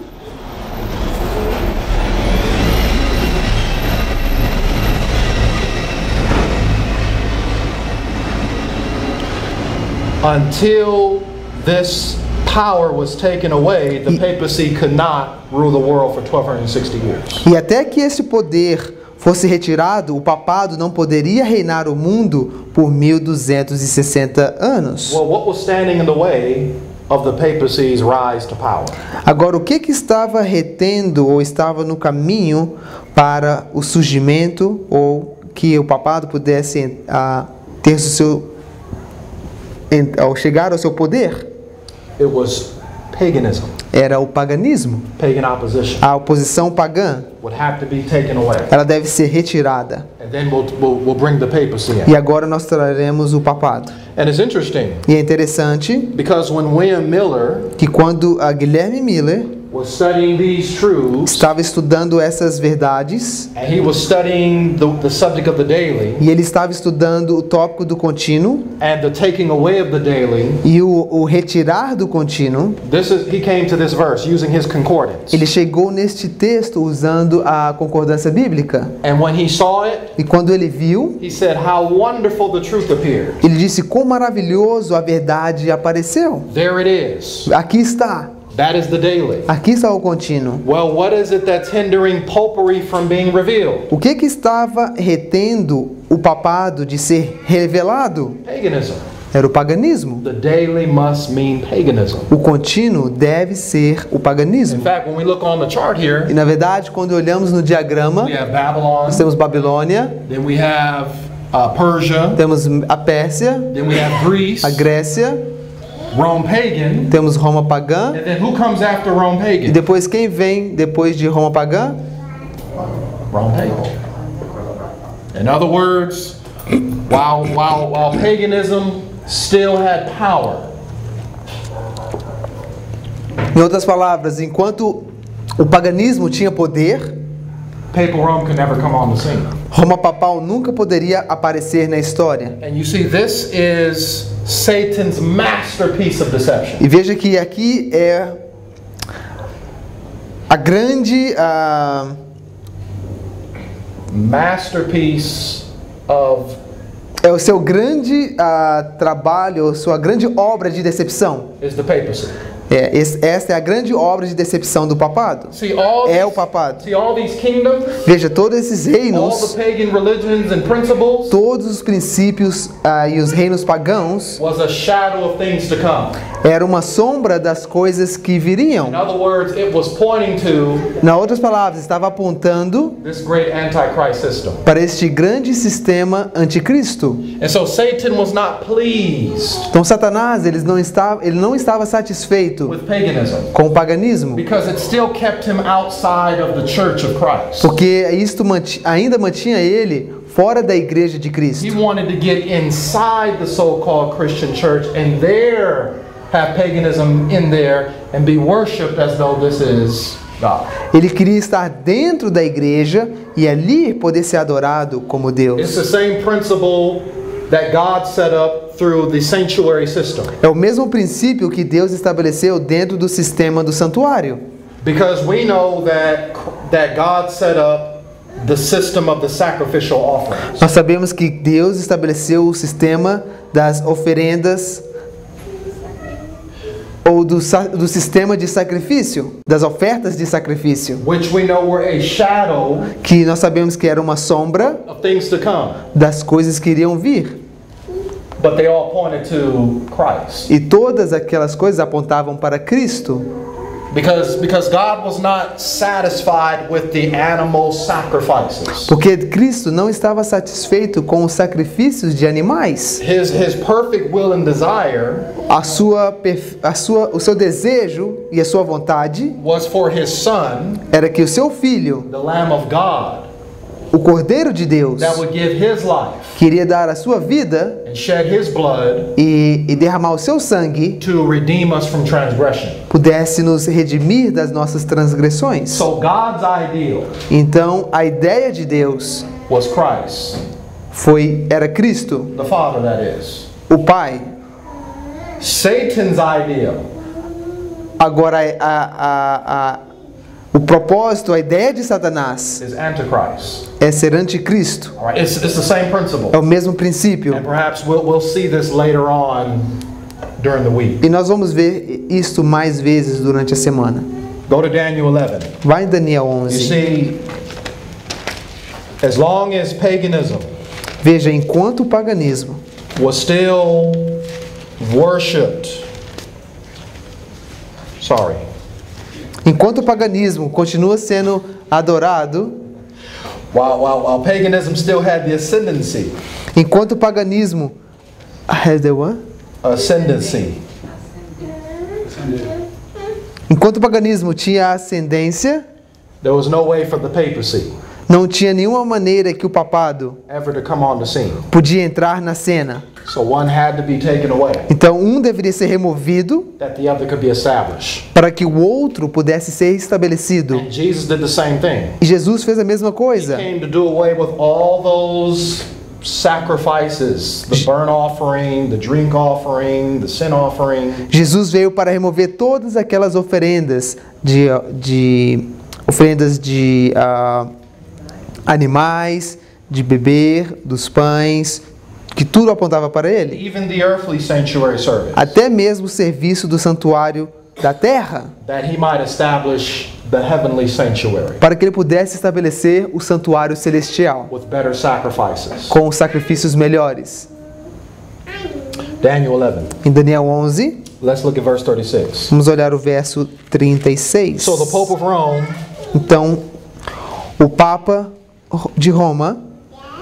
until this power was taken away, the papacy could not rule the world for twelve sixty years.
e até que esse poder fosse retirado, o papado não poderia reinar o mundo por mil duzentos e sessenta anos.
Well, what was standing in the way of the papacy's rise to power?
Agora, o que que estava retendo ou estava no caminho para o surgimento ou que o papado pudesse ah, ter o seu em- ao chegar ao seu poder?
It was paganism.
Era o paganismo.
Pagan opposition
A oposição pagã,
would have to be taken away.
ela deve ser retirada.
And then we'll, we'll, we'll bring the papacy in.
E agora nós traremos o papado.
And it's interesting
E é interessante
because when William Miller
que quando a Guilherme Miller
was studying these truths,
estava estudando essas verdades
and he was studying the, the subject of the daily
e ele estava estudando o tópico do contínuo
and the taking away of the daily,
e o, o retirar do contínuo,
this is he came to this verse using his concordance.
ele chegou neste texto usando a concordância bíblica.
And when he saw it,
E quando ele viu,
he said, how wonderful the truth appeared.
ele disse quão maravilhoso a verdade apareceu.
There it is.
Aqui está,
That is the daily.
aqui está o contínuo.
Well, what is it that's hindering popery from being revealed?
O que que estava retendo o papado de ser revelado?
Paganism.
Era o paganismo.
The daily must mean paganism.
O contínuo deve ser o
In
paganismo.
fact, when we look on the chart
E
here,
na verdade, quando olhamos no diagrama,
we have Babylon,
nós temos Babilônia,
then we have uh, Persia,
temos a Pérsia,
then we have Greece,
a Grécia,
Rome pagan.
temos Roma pagã,
And then who comes after Rome
e
pagan?
depois quem vem depois de Roma pagã?
Rome pagan. In other words, while, while, while paganism still had power,
Em outras palavras, enquanto o paganismo tinha poder,
papal Rome could never come on the scene.
Roma papal nunca poderia aparecer na história.
And you see, this is Satan's masterpiece of deception.
E veja que aqui é a grande ah,
Masterpiece of
é o seu grande ah, trabalho, sua grande obra de decepção.
is the papacy.
É, esse- essa é a grande obra de decepção do papado.
See all
É o
these,
papado.
see all these kingdoms,
Veja, todos esses
all the
reinos,
pagan religions and principles
todos os princípios ah, e os reinos pagãos
was a shadow of things to come.
eram uma sombra das coisas que viriam.
In other words, it was pointing to
Nas outras palavras, estava apontando
this great antichrist system.
para este grande sistema anticristo.
And so Satan was not pleased
Então Satanás, ele não estava, ele não estava satisfeito
with paganism
com o paganismo,
because it still kept him outside of the church of Christ.
porque isto manti- ainda mantinha ele fora da igreja de
He
Cristo.
wanted to get inside the so-called Christian church and there have paganism in there and be worshipped as though this is God.
Ele queria estar dentro da igreja e ali poder ser adorado como
It's
Deus.
the same principle that God set up through the sanctuary system.
É o mesmo princípio que Deus estabeleceu dentro do sistema do santuário.
Because we know that that God set up the system of the sacrificial offerings.
Nós sabemos que Deus estabeleceu o sistema das oferendas ou do, sa- do sistema de sacrifício, das ofertas de sacrifício,
Which we know were a shadow
que nós sabemos que era uma sombra
of things to come.
das coisas que iriam vir.
But they all pointed to Christ.
E todas aquelas coisas apontavam para Cristo.
Because, because God was not satisfied with the animal sacrifices.
Porque Cristo não estava satisfeito com os sacrifícios de animais.
His, his perfect will and desire
A sua, perf- a sua, o seu desejo e a sua vontade
was for his son,
era que o seu filho,
the Lamb of God,
o Cordeiro de Deus,
that would give his life
queria dar a sua vida
and shed his blood
e, e derramar o seu sangue,
to redeem us from transgression.
pudesse nos redimir das nossas transgressões.
So God's ideal
Então, a ideia de Deus
was Christ,
foi era Cristo,
the Father that is.
o Pai.
Satan's ideal
Agora, a, a, a, o propósito, a ideia de Satanás
is Antichrist.
é ser anticristo.
All right, it's, it's the same principle.
É o mesmo princípio.
And perhaps we'll, we'll see this later on during the week.
E nós vamos ver isto mais vezes durante a semana.
Go to Daniel eleven.
Vai em Daniel
You
onze.
see, as long as paganism
Veja, enquanto o paganismo
was still worshipped, sorry,
enquanto o paganismo continua sendo adorado,
while, while, while paganism still had the ascendancy,
enquanto o paganismo has the what?
ascendancy,
Enquanto o paganismo tinha ascendência,
there was no way for the papacy
não tinha nenhuma maneira que o papado
ever to come on the scene.
podia entrar na cena.
So one had to be taken away,
Então um deveria ser removido
that the other could be established.
para que o outro pudesse ser estabelecido.
And Jesus did the same thing.
E Jesus fez a mesma
He
coisa.
came to do away with all those sacrifices, the burnt offering, the drink offering, the sin offering.
Jesus veio para remover todas aquelas oferendas de, de oferendas de ah, animais, de beber, dos pães, que tudo apontava para ele.
Even the earthly sanctuary service,
Até mesmo o serviço do santuário da terra,
that he might establish the heavenly sanctuary
para que ele pudesse estabelecer o santuário celestial
with better sacrifices.
com os sacrifícios melhores.
Daniel eleven.
Em Daniel onze,
Let's look at verse thirty-six.
vamos olhar o verso trinta e seis.
So the Pope of Rome
Então, o Papa de Roma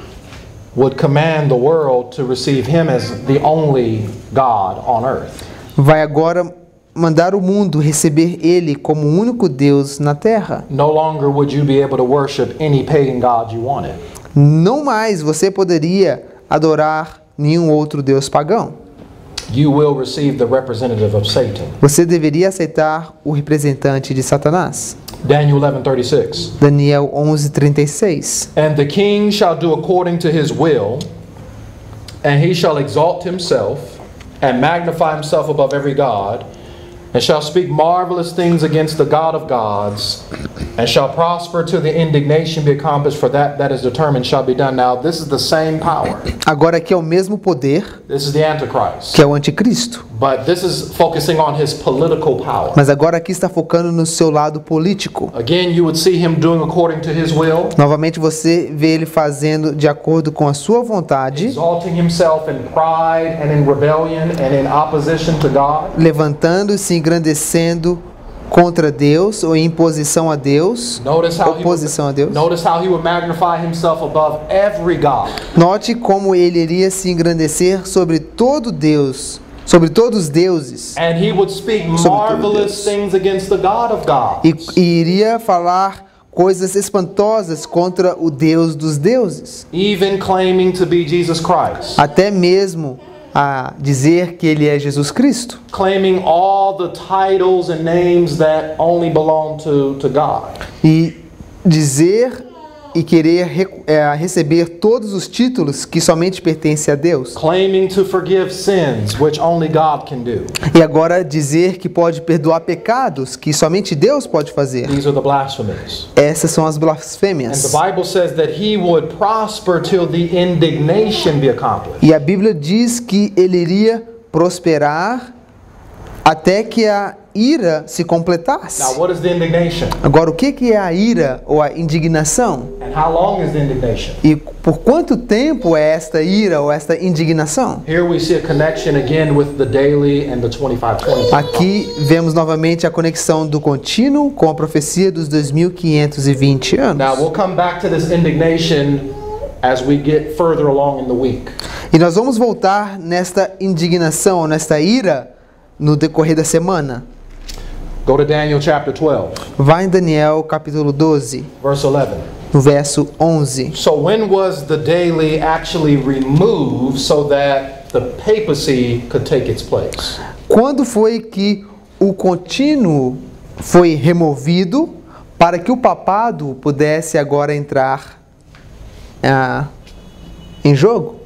would command the world to receive him as the only God on earth.
vai agora mandar o mundo receber ele como o único Deus na terra.
No longer would you be able to worship any pagan god you wanted.
Não mais você poderia adorar nenhum outro deus pagão.
You will receive the representative of Satan.
Você deveria aceitar o representante de Satanás.
Daniel eleven thirty-six.
Daniel onze, trinta e seis.
And the king shall do according to his will, and he shall exalt himself, and magnify himself above every god, and shall speak marvelous things against the God of gods, and shall prosper till the indignation be accomplished, for that that is determined shall be done. Now, this is the same power.
Agora aqui é o mesmo poder
This is the Antichrist.
que é o anticristo.
But this is focusing on his political power.
Mas agora aqui está focando no seu lado político.
Again, you would see him doing according to his will,
Novamente você vê ele fazendo de acordo com a sua vontade,
exalting himself in pride and in rebellion and in opposition to God.
levantando e se engrandecendo contra Deus ou em posição a Deus,
Notice how, he
oposição a Deus.
would, notice how he would magnify himself above every God.
Note como ele iria se engrandecer sobre todo Deus, sobre todos os deuses,
And he would speak
Sobre todo
marvelous
Deus.
things against the God of gods.
e, e iria falar coisas espantosas contra o Deus dos deuses,
Even claiming to be Jesus Christ.
até mesmo a dizer que ele é Jesus Cristo,
Claiming all the titles and names that only belong to, to God.
e dizer e querer re, é, receber todos os títulos que somente pertencem a Deus.
Claiming to forgive sins, which only God can do.
E agora dizer que pode perdoar pecados que somente Deus pode fazer.
These are the blasphemies.
Essas são as
And the
blasfêmias.
Bible says that he would prosper till the indignation be accomplished.
E a Bíblia diz que ele iria prosperar até que a ira se
Now,
completasse.
what is the indignation?
Agora, o que que é a ira ou a indignação?
And how long is the indignation?
E por quanto tempo é esta ira ou esta indignação?
Here we see a connection again with the daily and the twenty-five twenty.
Aqui vemos novamente a conexão do contínuo com a profecia dos dois mil quinhentos e vinte anos.
Now, we'll come back to this indignation as we get further along in the week.
E nós vamos voltar nesta indignação, nesta ira, no decorrer da semana.
Go to Daniel chapter twelve,
Vai em Daniel capítulo doze,
verse eleven.
no verso onze.
So when was the daily actually removed so that the papacy could take its place?
Quando foi que o contínuo foi removido para que o papado pudesse agora entrar ah, em jogo?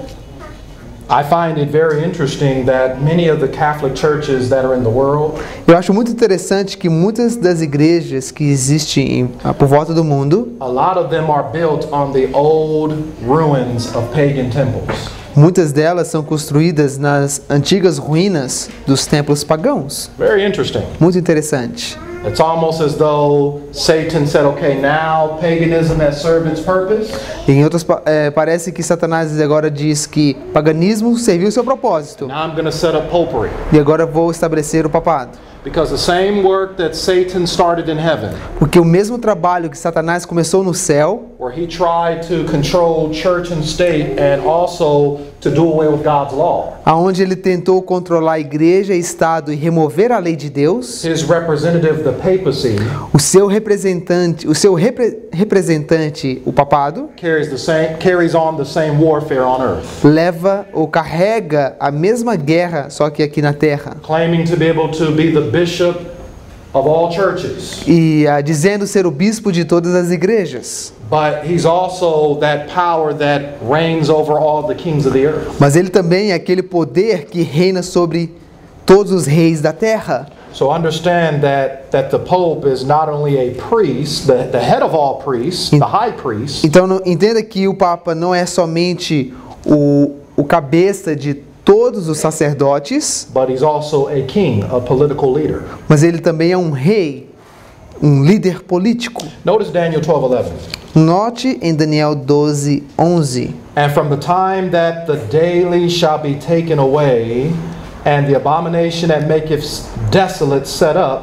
I find it very interesting that many of the Catholic churches that are in the world
Eu acho muito interessante que muitas das igrejas que existem ah, por volta do mundo,
a lot of them are built on the old ruins of pagan temples.
muitas delas são construídas nas antigas ruínas dos templos pagãos.
Very interesting.
Muito interessante.
It's almost as though Satan said, okay, now paganism has served its purpose.
Em outras, pa- eh, parece que Satanás agora diz que paganismo serviu seu propósito.
Now I'm going to set up popery.
E agora vou estabelecer o papado.
Because the same work that Satan started in heaven,
Porque o mesmo trabalho que Satanás começou no céu,
where he tried to control church and state and also to do away with God's law,
aonde ele tentou controlar a igreja, estado e remover a lei de Deus,
his representative, the papacy,
o seu representante, o seu repre- representante, o papado,
carries the same carries on the same warfare on earth,
leva ou carrega a mesma guerra, só que aqui na terra.
claiming to be able to be the bishop of all churches.
E ah, dizendo ser o bispo de todas as igrejas.
But he's also that power that reigns over all the kings of the earth.
Mas ele também é aquele poder que reina sobre todos os reis da terra.
So understand that that the Pope is not only a priest, the, the head of all priests, the high priest,
Então não- entenda que o Papa não é somente o, o cabeça de todos os sacerdotes,
but he's also a king, a political leader.
mas ele também é um rei, um líder político.
Notice Daniel twelve eleven.
Note em Daniel doze, onze.
And from the time that the daily shall be taken away, and the abomination that maketh desolate set up,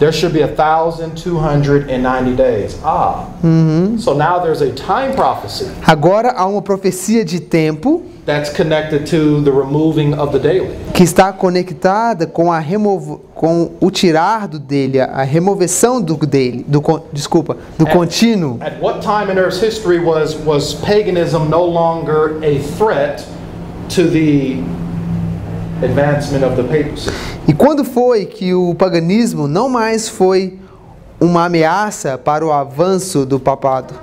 there should be one thousand two hundred ninety days. Ah,
Uhum.
so now there's a time prophecy
Agora há uma profecia de tempo
that's connected to the removing of the daily.
que está conectada com a removo, com o tirar do dele, a removeção do dele, do con- desculpa, do
É.
contínuo.
At what time in Earth's history was, was paganism no longer a threat to the advancement of the papacy?
E quando foi que o paganismo não mais foi uma ameaça para o avanço do papado?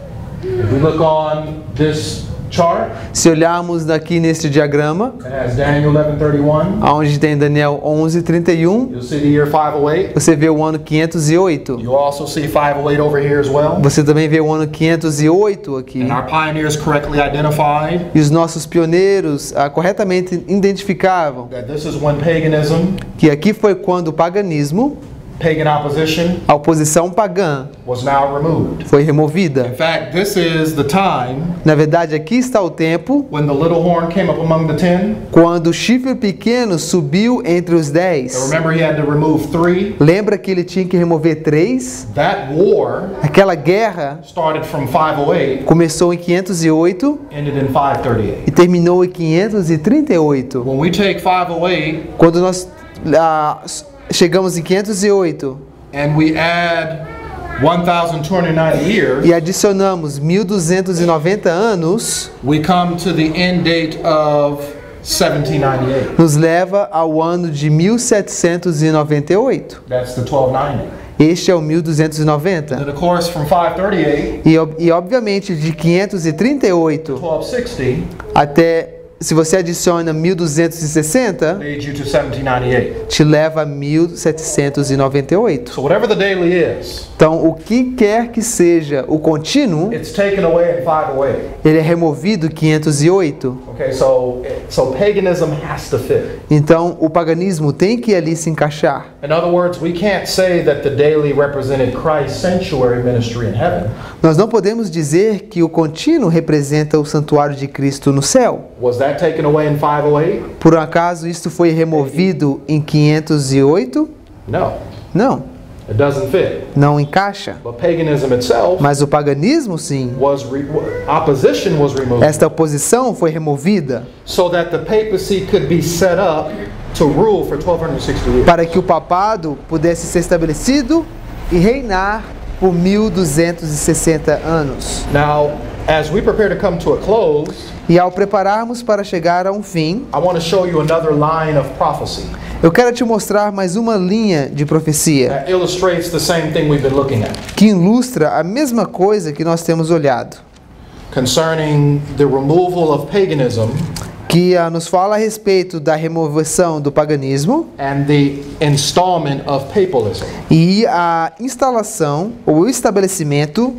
If we look on this chart,
Se olharmos aqui neste diagrama,
it has Daniel eleven thirty-one.
onde tem Daniel onze, trinta e um,
You'll see the year five oh eight.
você vê o ano quinhentos e oito.
You also see five oh eight over here as well.
Você também vê o ano quinhentos e oito aqui.
And our pioneers correctly identified
E os nossos pioneiros ah, corretamente identificavam
that this is when paganism,
que aqui foi quando o paganismo,
pagan opposition,
a oposição pagã,
was now removed.
foi removida.
In fact, this is the time
Na verdade, aqui está o tempo
when the little horn came up among the ten.
quando o chifre pequeno subiu entre os
So
dez.
remember, he had to remove three.
Lembra que ele tinha que remover três?
That war
Aquela guerra
started from five oh eight,
começou em quinhentos e oito
ended in five thirty-eight.
e terminou em quinhentos e trinta e oito.
When we take five oh eight
Quando nós ah, chegamos em quinhentos e oito
and we add one thousand two hundred ninety years,
e adicionamos mil duzentos e noventa anos,
we come to the end date of seventeen ninety-eight.
nos leva ao ano de mil setecentos e noventa e oito.
That's the twelve ninety.
Este é o mil duzentos e noventa.
And of course, from five thirty-eight
E, ob- e obviamente de quinhentos e trinta e oito
to twelve sixty
até, se você adiciona mil duzentos e sessenta,
leads you to seventeen ninety-eight.
te leva a mil setecentos e noventa e oito.
So whatever the daily is,
Então, o que quer que seja o contínuo,
it's taken away in five oh eight.
ele é removido em quinhentos e oito.
Okay, so so paganism has to fit.
Então, o paganismo tem que ali se encaixar.
In other words, we can't say that the daily represented Christ's sanctuary ministry in heaven.
Nós não podemos dizer que o contínuo representa o santuário de Cristo no céu.
Was that taken away in five oh eight?
Por um acaso isto foi removido em quinhentos e oito?
No,
Não,
it doesn't fit.
não encaixa.
But paganism itself
Mas o paganismo, sim.
was re- opposition was removed
Esta oposição foi removida
so that the papacy could be set up to rule for twelve sixty years.
para que o papado pudesse ser estabelecido e reinar por mil duzentos e sessenta anos.
Now, as we prepare to come to a close,
E ao prepararmos para chegar a um fim,
I want to show you another line of prophecy
eu quero te mostrar mais uma linha de profecia
that illustrates the same thing we've been looking at
que ilustra a mesma coisa que nós temos olhado,
concerning the removal of paganism
que ah, nos fala a respeito da remoção do paganismo
and the installment of papalism.
e a instalação ou o estabelecimento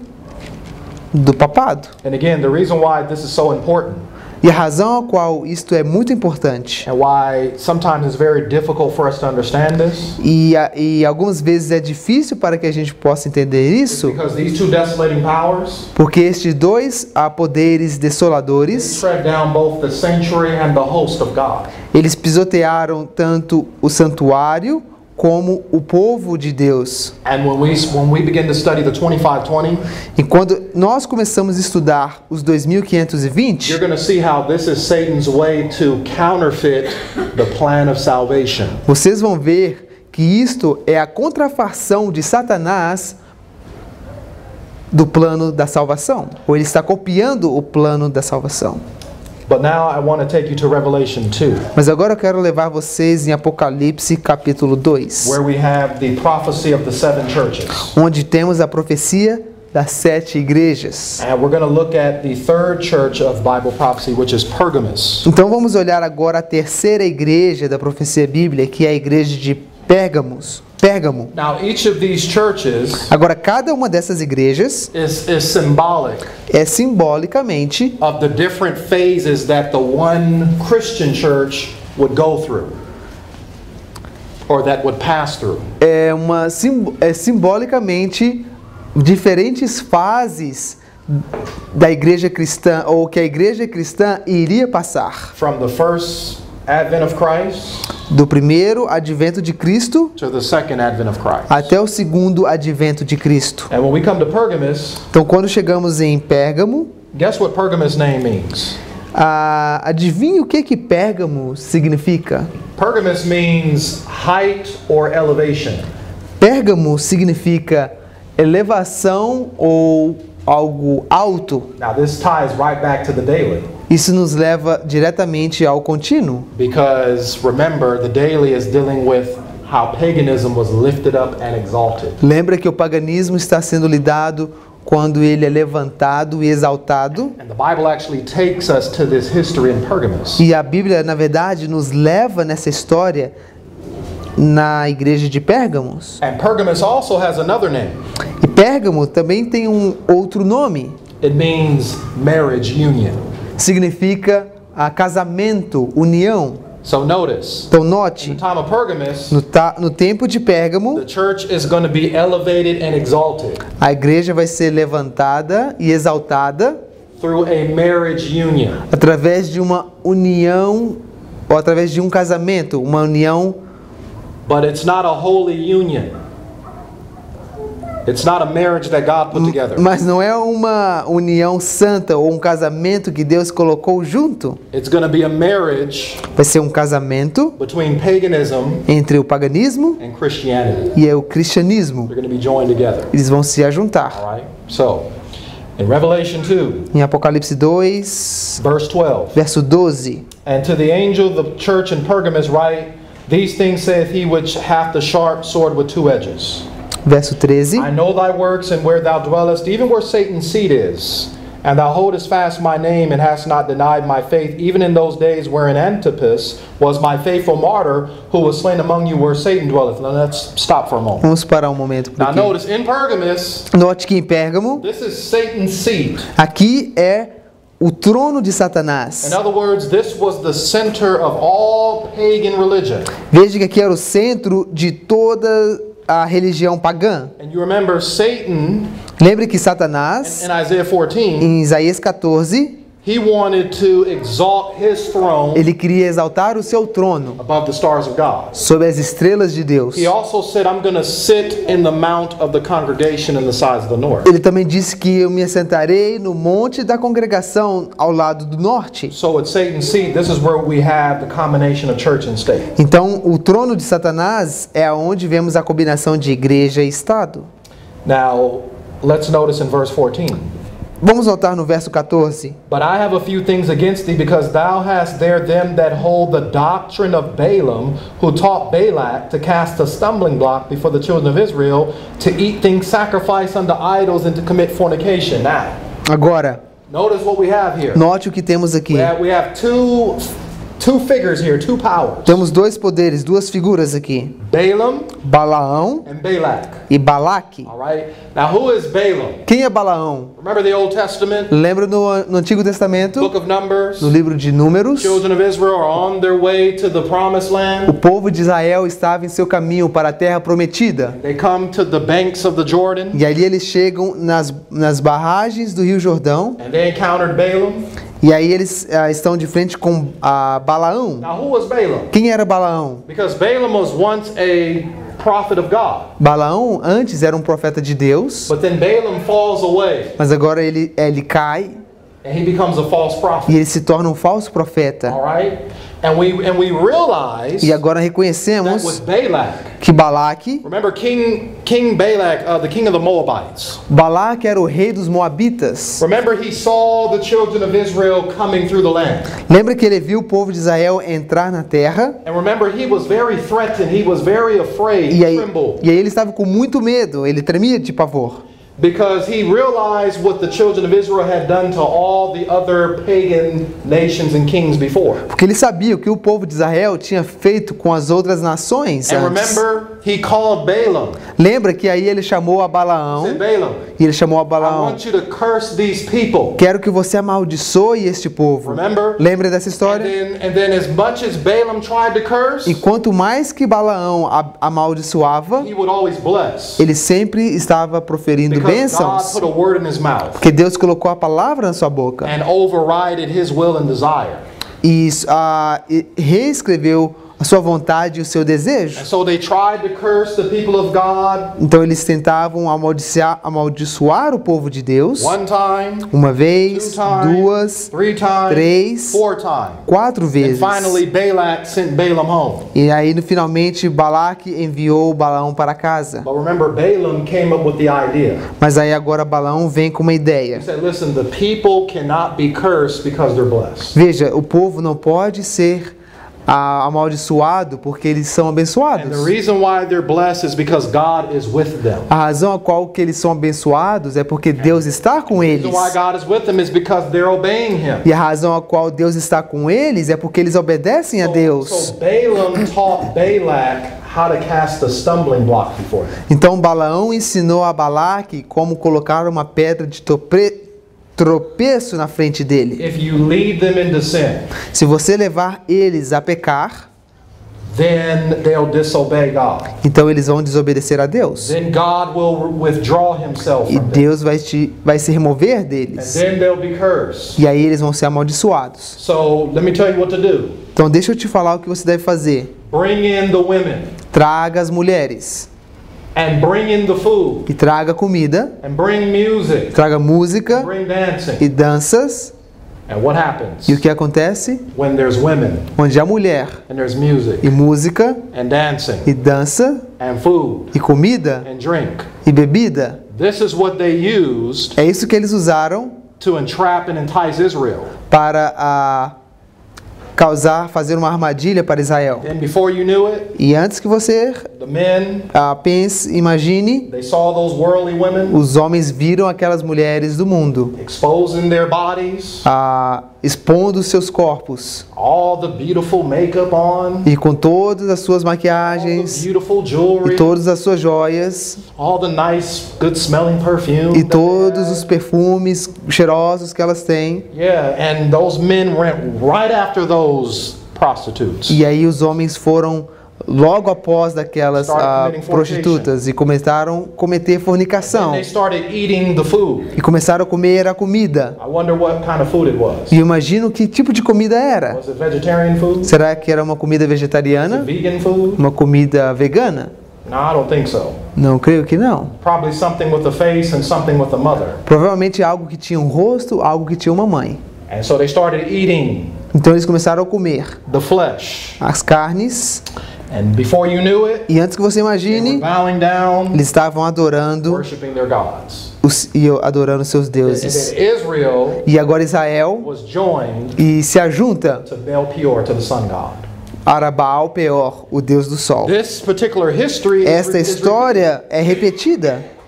do papado.
And again, the reason why this is so important
E a razão a qual isto é muito importante
and why sometimes it's very difficult for us to understand this
e, a- e algumas vezes é difícil para que a gente possa entender
is
isso,
because these two desolating powers
porque estes dois ah, poderes desoladores,
tread down both the sanctuary and the host of God.
eles pisotearam tanto o santuário como o povo de Deus.
And when we when we begin to study the twenty-five twenty,
E quando nós começamos a estudar os dois mil quinhentos e vinte,
you're going to see how this is Satan's way to counterfeit the plan of salvation.
vocês vão ver que isto é a contrafação de Satanás do plano da salvação, ou ele está copiando o plano da salvação.
But now I want to take you to Revelation two,
Mas agora eu quero levar vocês em Apocalipse capítulo dois,
where we have the prophecy of the seven churches.
onde temos a profecia das sete igrejas.
And we're going to look at the third church of Bible prophecy, which is Pergamos.
Então vamos olhar agora a terceira igreja da profecia bíblica, que é a igreja de Pérgamos. Pérgamo.
Now, each of these churches
Agora, cada uma dessas igrejas
is, is symbolic
é simbolicamente
of the different phases that the one Christian church would go through, or that would pass through.
é uma sim- é simbolicamente diferentes fases da igreja cristã, ou que a igreja cristã iria passar.
From the first advent of Christ
do primeiro advento de Cristo
to the second advent of Christ.
até o segundo advento de Cristo.
And when we come to Pergamus,
Então, quando chegamos em Pérgamo,
guess what Pergamus name means?
ah, adivinha o que que Pérgamo significa?
Pergamus means height or elevation.
Pérgamo significa elevação ou algo alto.
Now this ties right back to the daily,
Isso nos leva diretamente ao contínuo,
because remember, the daily is dealing with how paganism was lifted up and exalted.
Lembra que o paganismo está sendo lidado quando ele é levantado e exaltado?
And the Bible actually takes us to this history in Pergamus.
E a Bíblia, na verdade, nos leva nessa história na igreja de Pérgamos.
And Pergamus also has another name.
E Pérgamo também tem um outro nome.
It means marriage union.
Significa ah, casamento, união.
So notice,
Então
in
note,
the time of Pergamus,
no, ta, no tempo de Pérgamo,
the church is going to be elevated and exalted
a igreja vai ser levantada e exaltada
through a marriage union.
através de uma união, ou através de um casamento, uma união.
But it's not a holy union. It's not a marriage that God put together.
Mas não é uma união santa ou um casamento que Deus colocou junto.
It's going to be a marriage
Vai ser um casamento
between paganism
entre o paganismo
and Christianity.
e o cristianismo.
They're going to be joined together.
Eles vão se ajuntar.
All right? So, in Revelation two,
Em Apocalipse dois,
verse twelve,
verso doze.
and to the angel of the church in Pergamus write, these things saith he which hath the sharp sword with two edges.
Verso treze.
I know thy works and where thou dwellest, even where Satan's seat is. And thou holdest fast my name and hast not denied my faith, even in those days wherein Antipas was my faithful martyr, who was slain among you where Satan dwelleth. Now let's stop for a moment.
Vamos parar um momento por
Now
aqui.
notice, in Pergamus,
Note que em Pérgamo,
this is Satan's seat.
aqui é o trono de
In
Satanás.
other words, this was the center of all pagan religion.
Veja que aqui era o centro de toda a religião pagã.
And you remember Satan
Lembre que Satanás,
in Isaiah fourteen,
em Isaías quatorze,
he wanted to exalt his throne
ele queria exaltar o seu trono
above the stars of God.
sobre as estrelas de Deus.
He also said, I'm going to sit in the mount of the congregation in the sides of the north.
Ele também disse que eu me assentarei no monte da congregação ao lado do norte.
So at Satan's seat, this is where we have the combination of church and state.
Então, o trono de Satanás é onde vemos a combinação de igreja e Estado.
Now, let's notice in verse fourteen.
Vamos voltar no verso quatorze.
But I have a few things against thee, because thou hast there them that hold the doctrine of Balaam, who taught Balak to cast a stumbling block before the children of Israel, to eat things sacrificed unto idols and to commit fornication. Now,
Agora,
notice what we have here.
note o que temos aqui.
We have, we have two, two figures here, two powers.
Temos dois poderes, duas figuras aqui.
Balaam
Balaão
and Balak.
e Balaque.
All right. Now, who is Balaam?
Quem é Balaão?
Remember the Old Testament,
Lembra no, no Antigo Testamento,
book of Numbers?
no livro de Números?
Children of Israel are on their way to the promised
O
land.
povo de Israel estava em seu caminho para a terra prometida.
They come to the banks of the Jordan,
E ali eles chegam nas, nas barragens do Rio Jordão.
and they encountered Balaam.
E aí eles ah, estão de frente com a Balaão.
Now, who was Balaam?
Quem era Balaão?
Because Balaam was once a prophet of God,
Balaão antes era um profeta de Deus,
but then Balaam falls away,
mas agora ele, ele cai
and he becomes a false
e
prophet.
ele se torna um falso profeta.
All right, and we and we realize
E agora
that
reconhecemos
with Balak,
que Balaque,
remember King King Balak, uh, the king of the Moabites.
Balaque era o rei dos Moabitas.
Remember, he saw the children of Israel coming through the land.
Lembra que ele viu o povo de Israel entrar na terra?
And remember, he was very threatened. He was very afraid.
E
He
aí,
trembled.
e aí ele estava com muito medo, ele tremia de pavor.
Because he realized what the children of Israel had done to all the other pagan nations and kings before.
Porque ele sabia o que o povo de Israel tinha feito com as outras nações
And
antes.
remember, he called Balaam.
Lembra que aí ele chamou a
He
Balaão,
said, Balaam,
e ele chamou a
I
Balaão.
want you to curse these people.
Quero que você amaldiçoe este povo.
Remember?
Lembra dessa
And
história?
then, and then as much as Balaam tried to curse,
E quanto mais que Balaão a- amaldiçoava,
he would always bless.
ele sempre estava proferindo
Because God
bênçãos.
put a word in his mouth
Porque Deus colocou a palavra na sua boca.
and overrided his will and desire.
e, ah, e reescreveu a sua vontade e o seu desejo.
And so they tried to curse the people of God
Então eles tentavam amaldiçoar, amaldiçoar o povo de Deus
one time,
uma
two
vez,
times,
duas,
three times,
três,
four times.
quatro
And
vezes.
finally Balak sent Balaam home.
E aí, no, finalmente, Balaque enviou Balaão para casa.
But remember, Balaam came up with the idea.
Mas aí agora Balaão vem com uma
He
ideia.
said, listen, the people cannot be cursed because they're blessed.
Veja, o povo não pode ser ah, amaldiçoado porque eles são
And the
abençoados.
reason why they're blessed is because God is with them.
A razão a qual que eles são abençoados é porque Deus está com
The
eles.
reason why God is with them is because they're obeying Him.
E a razão a qual Deus está com eles é porque eles obedecem a
So
Deus.
Balaam taught Balak how to cast a stumbling block before him.
Então Balaão ensinou a Balaque como colocar uma pedra de topre- tropeço na frente dele.
If you lead them into sin,
Se você levar eles a pecar,
then they'll disobey God.
então eles vão desobedecer a Deus.
Then God will withdraw Himself
E
from them.
Deus vai, te, vai se remover
And
deles.
then they'll be cursed.
E aí eles vão ser amaldiçoados.
So let me tell you what to do.
Então deixa eu te falar o que você deve fazer.
Bring in the women
Traga as mulheres.
and bring in the food
E traga comida.
and bring music,
Traga música
bring dancing.
e danças.
And what happens
E o que acontece?
when there's women
Onde há mulher
and there's music
e música
and dancing
e dança
and food
e comida
and drink?
e bebida.
This is what they used
É isso que eles usaram
to entrap and entice Israel.
para a causar, fazer uma armadilha para Israel.
And before you knew it,
E antes que você
the men,
ah, pense, imagine,
they saw those worldly women
os homens viram aquelas mulheres do mundo
exposing their bodies,
ah, expondo os seus corpos
all the beautiful makeup on,
e com todas as suas
all the
maquiagens
beautiful
e
jewelry,
todas as suas joias
all the nice, good smelling perfume.
e
that they
todos
had.
os perfumes cheirosos que elas têm.
Yeah, and those men went right after those prostitutes.
E aí os homens foram logo após daquelas ah, prostitutas e começaram a cometer
And
fornicação
they started eating the food.
e começaram a comer a comida.
I wonder what kind of food it was.
E eu imagino que tipo de comida era.
Was it vegetarian food?
Será que era uma comida vegetariana?
Vegan food?
Uma comida vegana?
No, I don't think so.
Não, creio que não.
Probably something with a face and something with a mother.
Provavelmente algo que tinha um rosto, algo que tinha uma mãe.
And so they started eating
Então eles começaram a comer
the flesh.
as carnes
And before you knew it,
e antes que você
they were
imagine,
bowing down,
eles estavam adorando
worshiping their gods.
os, e adorando seus
And
deuses.
then Israel
E agora Israel
was joined
e se ajunta
to Baal Peor, to the sun god.
para Baal Peor, o deus do sol.
This particular history is,
Esta
is
história é repetida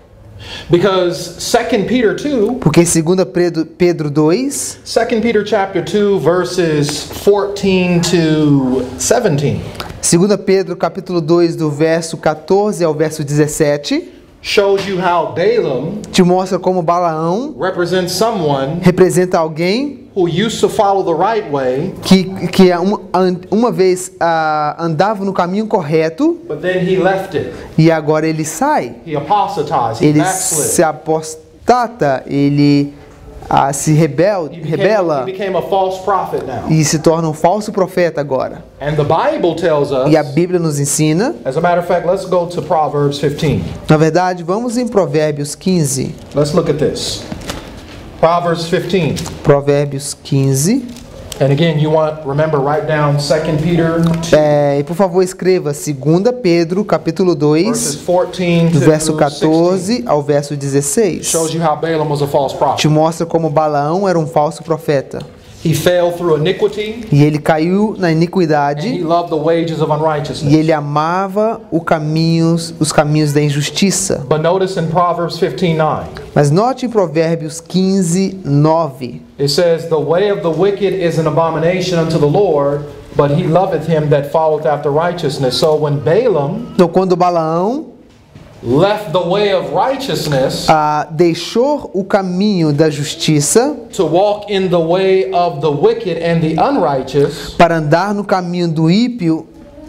because Second Peter two,
porque segundo Pedro, Pedro dois,
Second Peter chapter two verses fourteen to seventeen
segundo Pedro capítulo dois do verso quatorze ao verso dezessete,
shows you how Balaam
te mostra como Balaão
represents someone
representa alguém
who used to follow the right way,
que, que uma, uma vez ah, andava no caminho correto
but then he left it.
e agora ele sai,
He apostatized. He
ele
backslid.
se apostata, ele ah, se rebel,
He became,
rebela
he became a false prophet now.
e se torna um falso profeta agora.
And the Bible tells us,
E a Bíblia nos ensina,
as a matter of fact, let's go to Proverbs fifteen.
na verdade, vamos em Provérbios quinze.
Let's look at this. Proverbs fifteen.
Provérbios quinze.
And again, you want, remember, write down Second Peter two,
É, e por favor, escreva dois Pedro, capítulo
verses
dois,
fourteen
do
to
verso
sixteen.
quatorze ao verso dezesseis.
Shows you how Balaam was a false prophet.
Te mostra como Balaão era um falso profeta.
He fell through iniquity,
E ele caiu na
and he
iniquidade
loved the wages of unrighteousness.
e ele amava o caminhos, os caminhos da injustiça.
But notice in Proverbs fifteen nine,
Mas note em Provérbios quinze, nove.
it says, "The way of the wicked is an abomination unto the Lord, but he loveth him that followeth after righteousness." So when Balaam
Então, quando Balaão
left the way of righteousness
ah, deixou o caminho da justiça
to walk in the way of the wicked and the unrighteous,
para andar no caminho do ímpio,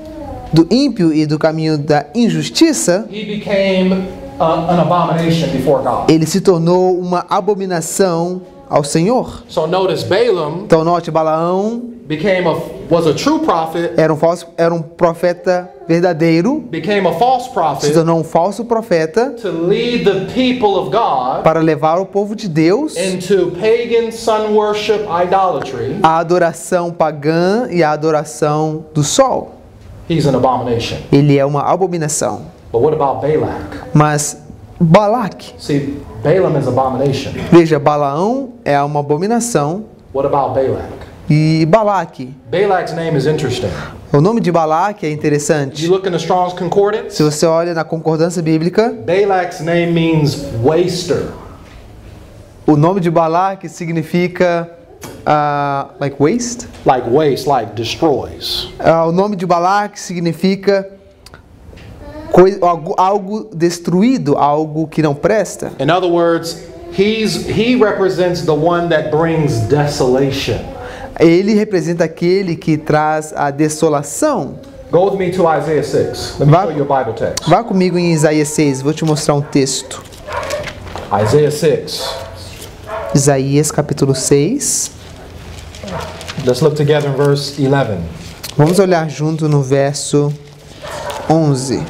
do ímpio e do caminho da injustiça,
he became uh, an abomination before God.
ele se tornou uma abominação ao Senhor.
So notice Balaam
Então note, Balaão
became a was a true prophet,
era um falso, era um profeta verdadeiro,
became a false
se
prophet
tornou um falso profeta
to lead the people of God
para levar o povo de Deus
into pagan sun worship idolatry.
à adoração pagã e à adoração do sol.
He's an abomination.
Ele é uma abominação.
But what about Balak?
Mas Balaque,
See, Balaam is abomination.
veja, Balaão é uma abominação
What about Balak?
e Balaque.
Balak's name is interesting.
O nome de Balaque é
You
interessante.
look in the Strong's Concordance,
Se você olha na concordância bíblica,
Balak's name means waster.
o nome de Balaque significa uh, like waste.
Like waste, like destroys.
Uh, o nome de Balaque significa coi- algo, algo destruído, algo que não presta.
In other words, he's he represents the one that brings desolation.
Ele representa aquele que traz a desolação.
Go with me to Isaiah six. Let me
Vá-
show you a Bible text.
Vá comigo em Isaías seis, vou te mostrar um texto.
Isaiah six.
Isaías capítulo seis.
Let's look together in verse eleven.
Vamos olhar junto no verso onze.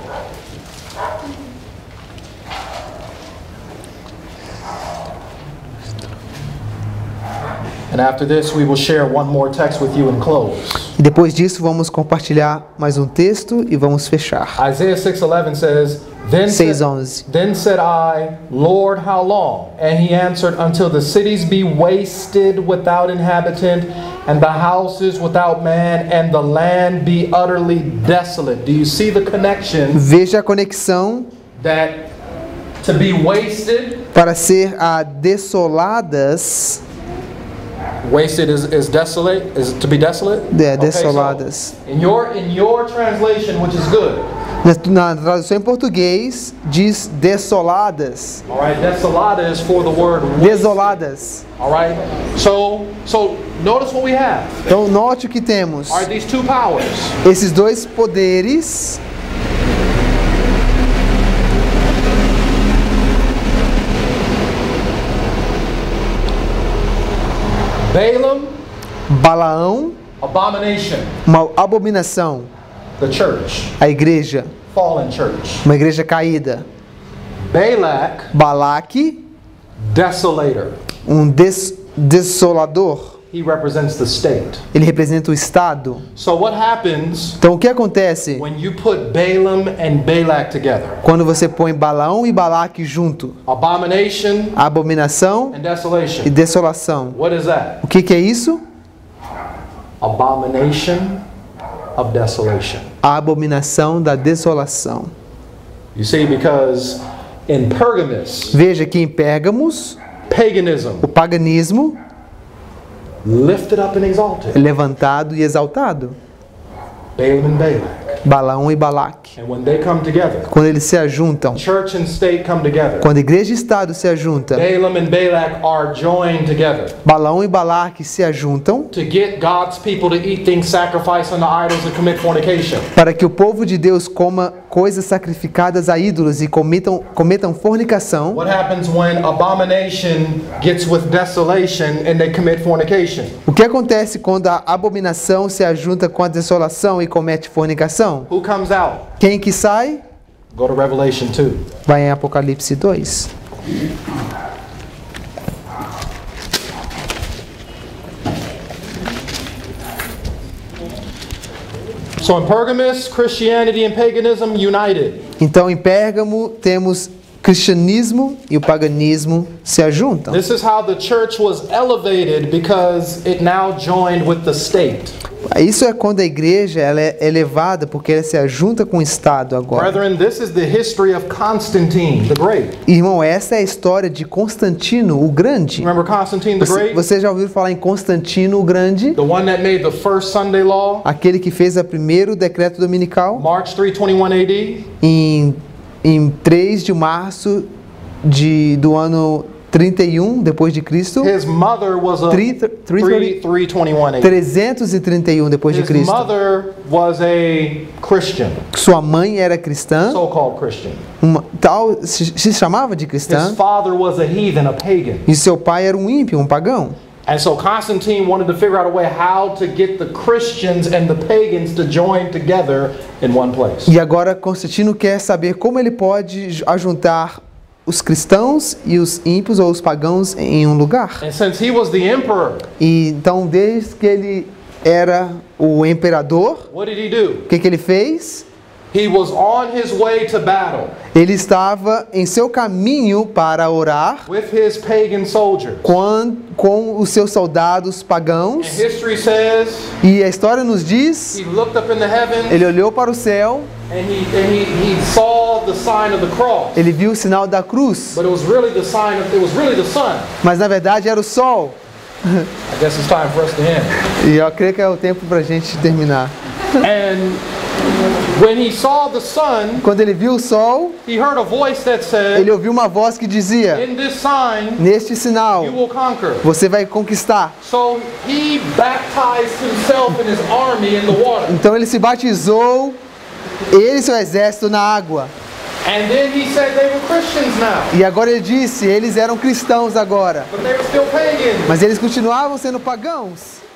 And after this, we will share one more text with you and close.
E depois disso vamos compartilhar mais um texto e vamos fechar.
Isaiah six eleven says, Then
seis
said,
onze.
then said I, Lord, how long? And he answered, Until the cities be wasted without inhabitant, and the houses without man, and the land be utterly desolate. Do you see the connection
Veja a conexão
that to be wasted,
para ser a desoladas,
wasted is, is desolate, is to be desolate?
É,
Okay, so
desoladas.
in your in your translation, which is good,
Na na tradução em português diz desoladas.
all right, desolata is for the word wasted.
Desoladas.
All right. So so notice what we have.
Então note o que temos.
Are these two powers?
Esses dois poderes,
Balaam,
Balaão,
abomination.
uma abominação,
The church,
a igreja,
fallen church.
uma igreja caída.
Balak,
Balaque,
desolator.
um des desolador.
He represents the state.
Ele representa o Estado.
So what happens
Então o que acontece
when you put Balaam and Balak together?
quando você põe Balaão e Balaque junto?
Abomination
Abominação
and
e
desolation.
desolação.
What is that?
O que, que é isso?
Abomination of desolation.
A abominação da desolação.
You see, because in Pergamus,
Veja que em Pérgamos,
paganism
o paganismo
lifted up and exalted.
é levantado e exaltado.
Balaam and Balak.
Balaão e Balaque.
And when they come together,
Quando eles se ajuntam,
church and state come together.
quando igreja e Estado se ajuntam,
Balaam and Balak are joined together
Balaão e Balaque se ajuntam
to get God's people to eat things sacrificed unto idols and commit fornication.
para que o povo de Deus coma coisas sacrificadas a ídolos e cometam, cometam fornicação.
What happens when abomination gets with desolation and they commit fornication?
O que acontece quando a abominação se ajunta com a desolação e comete fornicação?
Who comes out?
Quem que sai?
Go to Revelation two.
Vai em Apocalipse dois.
So in Pergamus, Christianity and paganism united.
Então, em Pérgamo, temos cristianismo e o paganismo se ajuntam.
This is how the church was elevated because it now joined with the state.
Isso é quando a igreja ela é elevada porque ela se ajunta com o Estado agora.
Brethren, this is the history of Constantine the Great.
Irmão, essa é a história de Constantino o Grande.
Remember Constantine the
Você,
Great?
você já ouviu falar em Constantino o Grande?
The one that made the first Sunday law,
Aquele que fez o primeiro decreto dominical
March three twenty-one A D.
em, em três de março de, do ano trinta e um depois de Cristo.
His mother was a
three
twenty-one A D.
trezentos e trinta e um depois de
His
Cristo.
mother was a Christian,
Sua mãe era cristã,
so-called Christian.
uma, tal, se, se chamava de
His
cristã,
father was a heathen, a pagan.
e seu pai era um ímpio, um pagão.
And so Constantine wanted to figure out a way how to get the Christians and the pagans to join together in one place.
E agora Constantino quer saber como ele pode ajuntar os cristãos e os ímpios ou os pagãos em um lugar.
And since he was the emperor,
E então, desde que ele era o imperador,
what did he do?
o que, que ele fez?
He was on his way to battle
Ele estava em seu caminho para orar
with his pagan soldiers.
com, com os seus soldados
And
pagãos.
history says
E a história nos diz,
he looked up in the heavens
ele olhou para o céu,
and he and he, he saw the sign of the cross.
ele viu o sinal da cruz,
But it was really the sign of it was really the sun.
mas na verdade era o sol.
I guess it's time for us to end.
E eu creio que é o tempo para a gente terminar.
And when he saw the sun,
Quando ele viu o sol,
he heard a voice that
ele
said,
ouviu uma voz que dizia,
"In this sign,
neste sinal,
you will conquer."
você vai conquistar.
So he baptized himself and his army in the water.
Então ele se batizou, ele e seu exército na água.
And then he said they were Christians now,
E agora ele disse, eles eram cristãos agora.
but they were still pagans.
Mas eles continuavam sendo pagãos.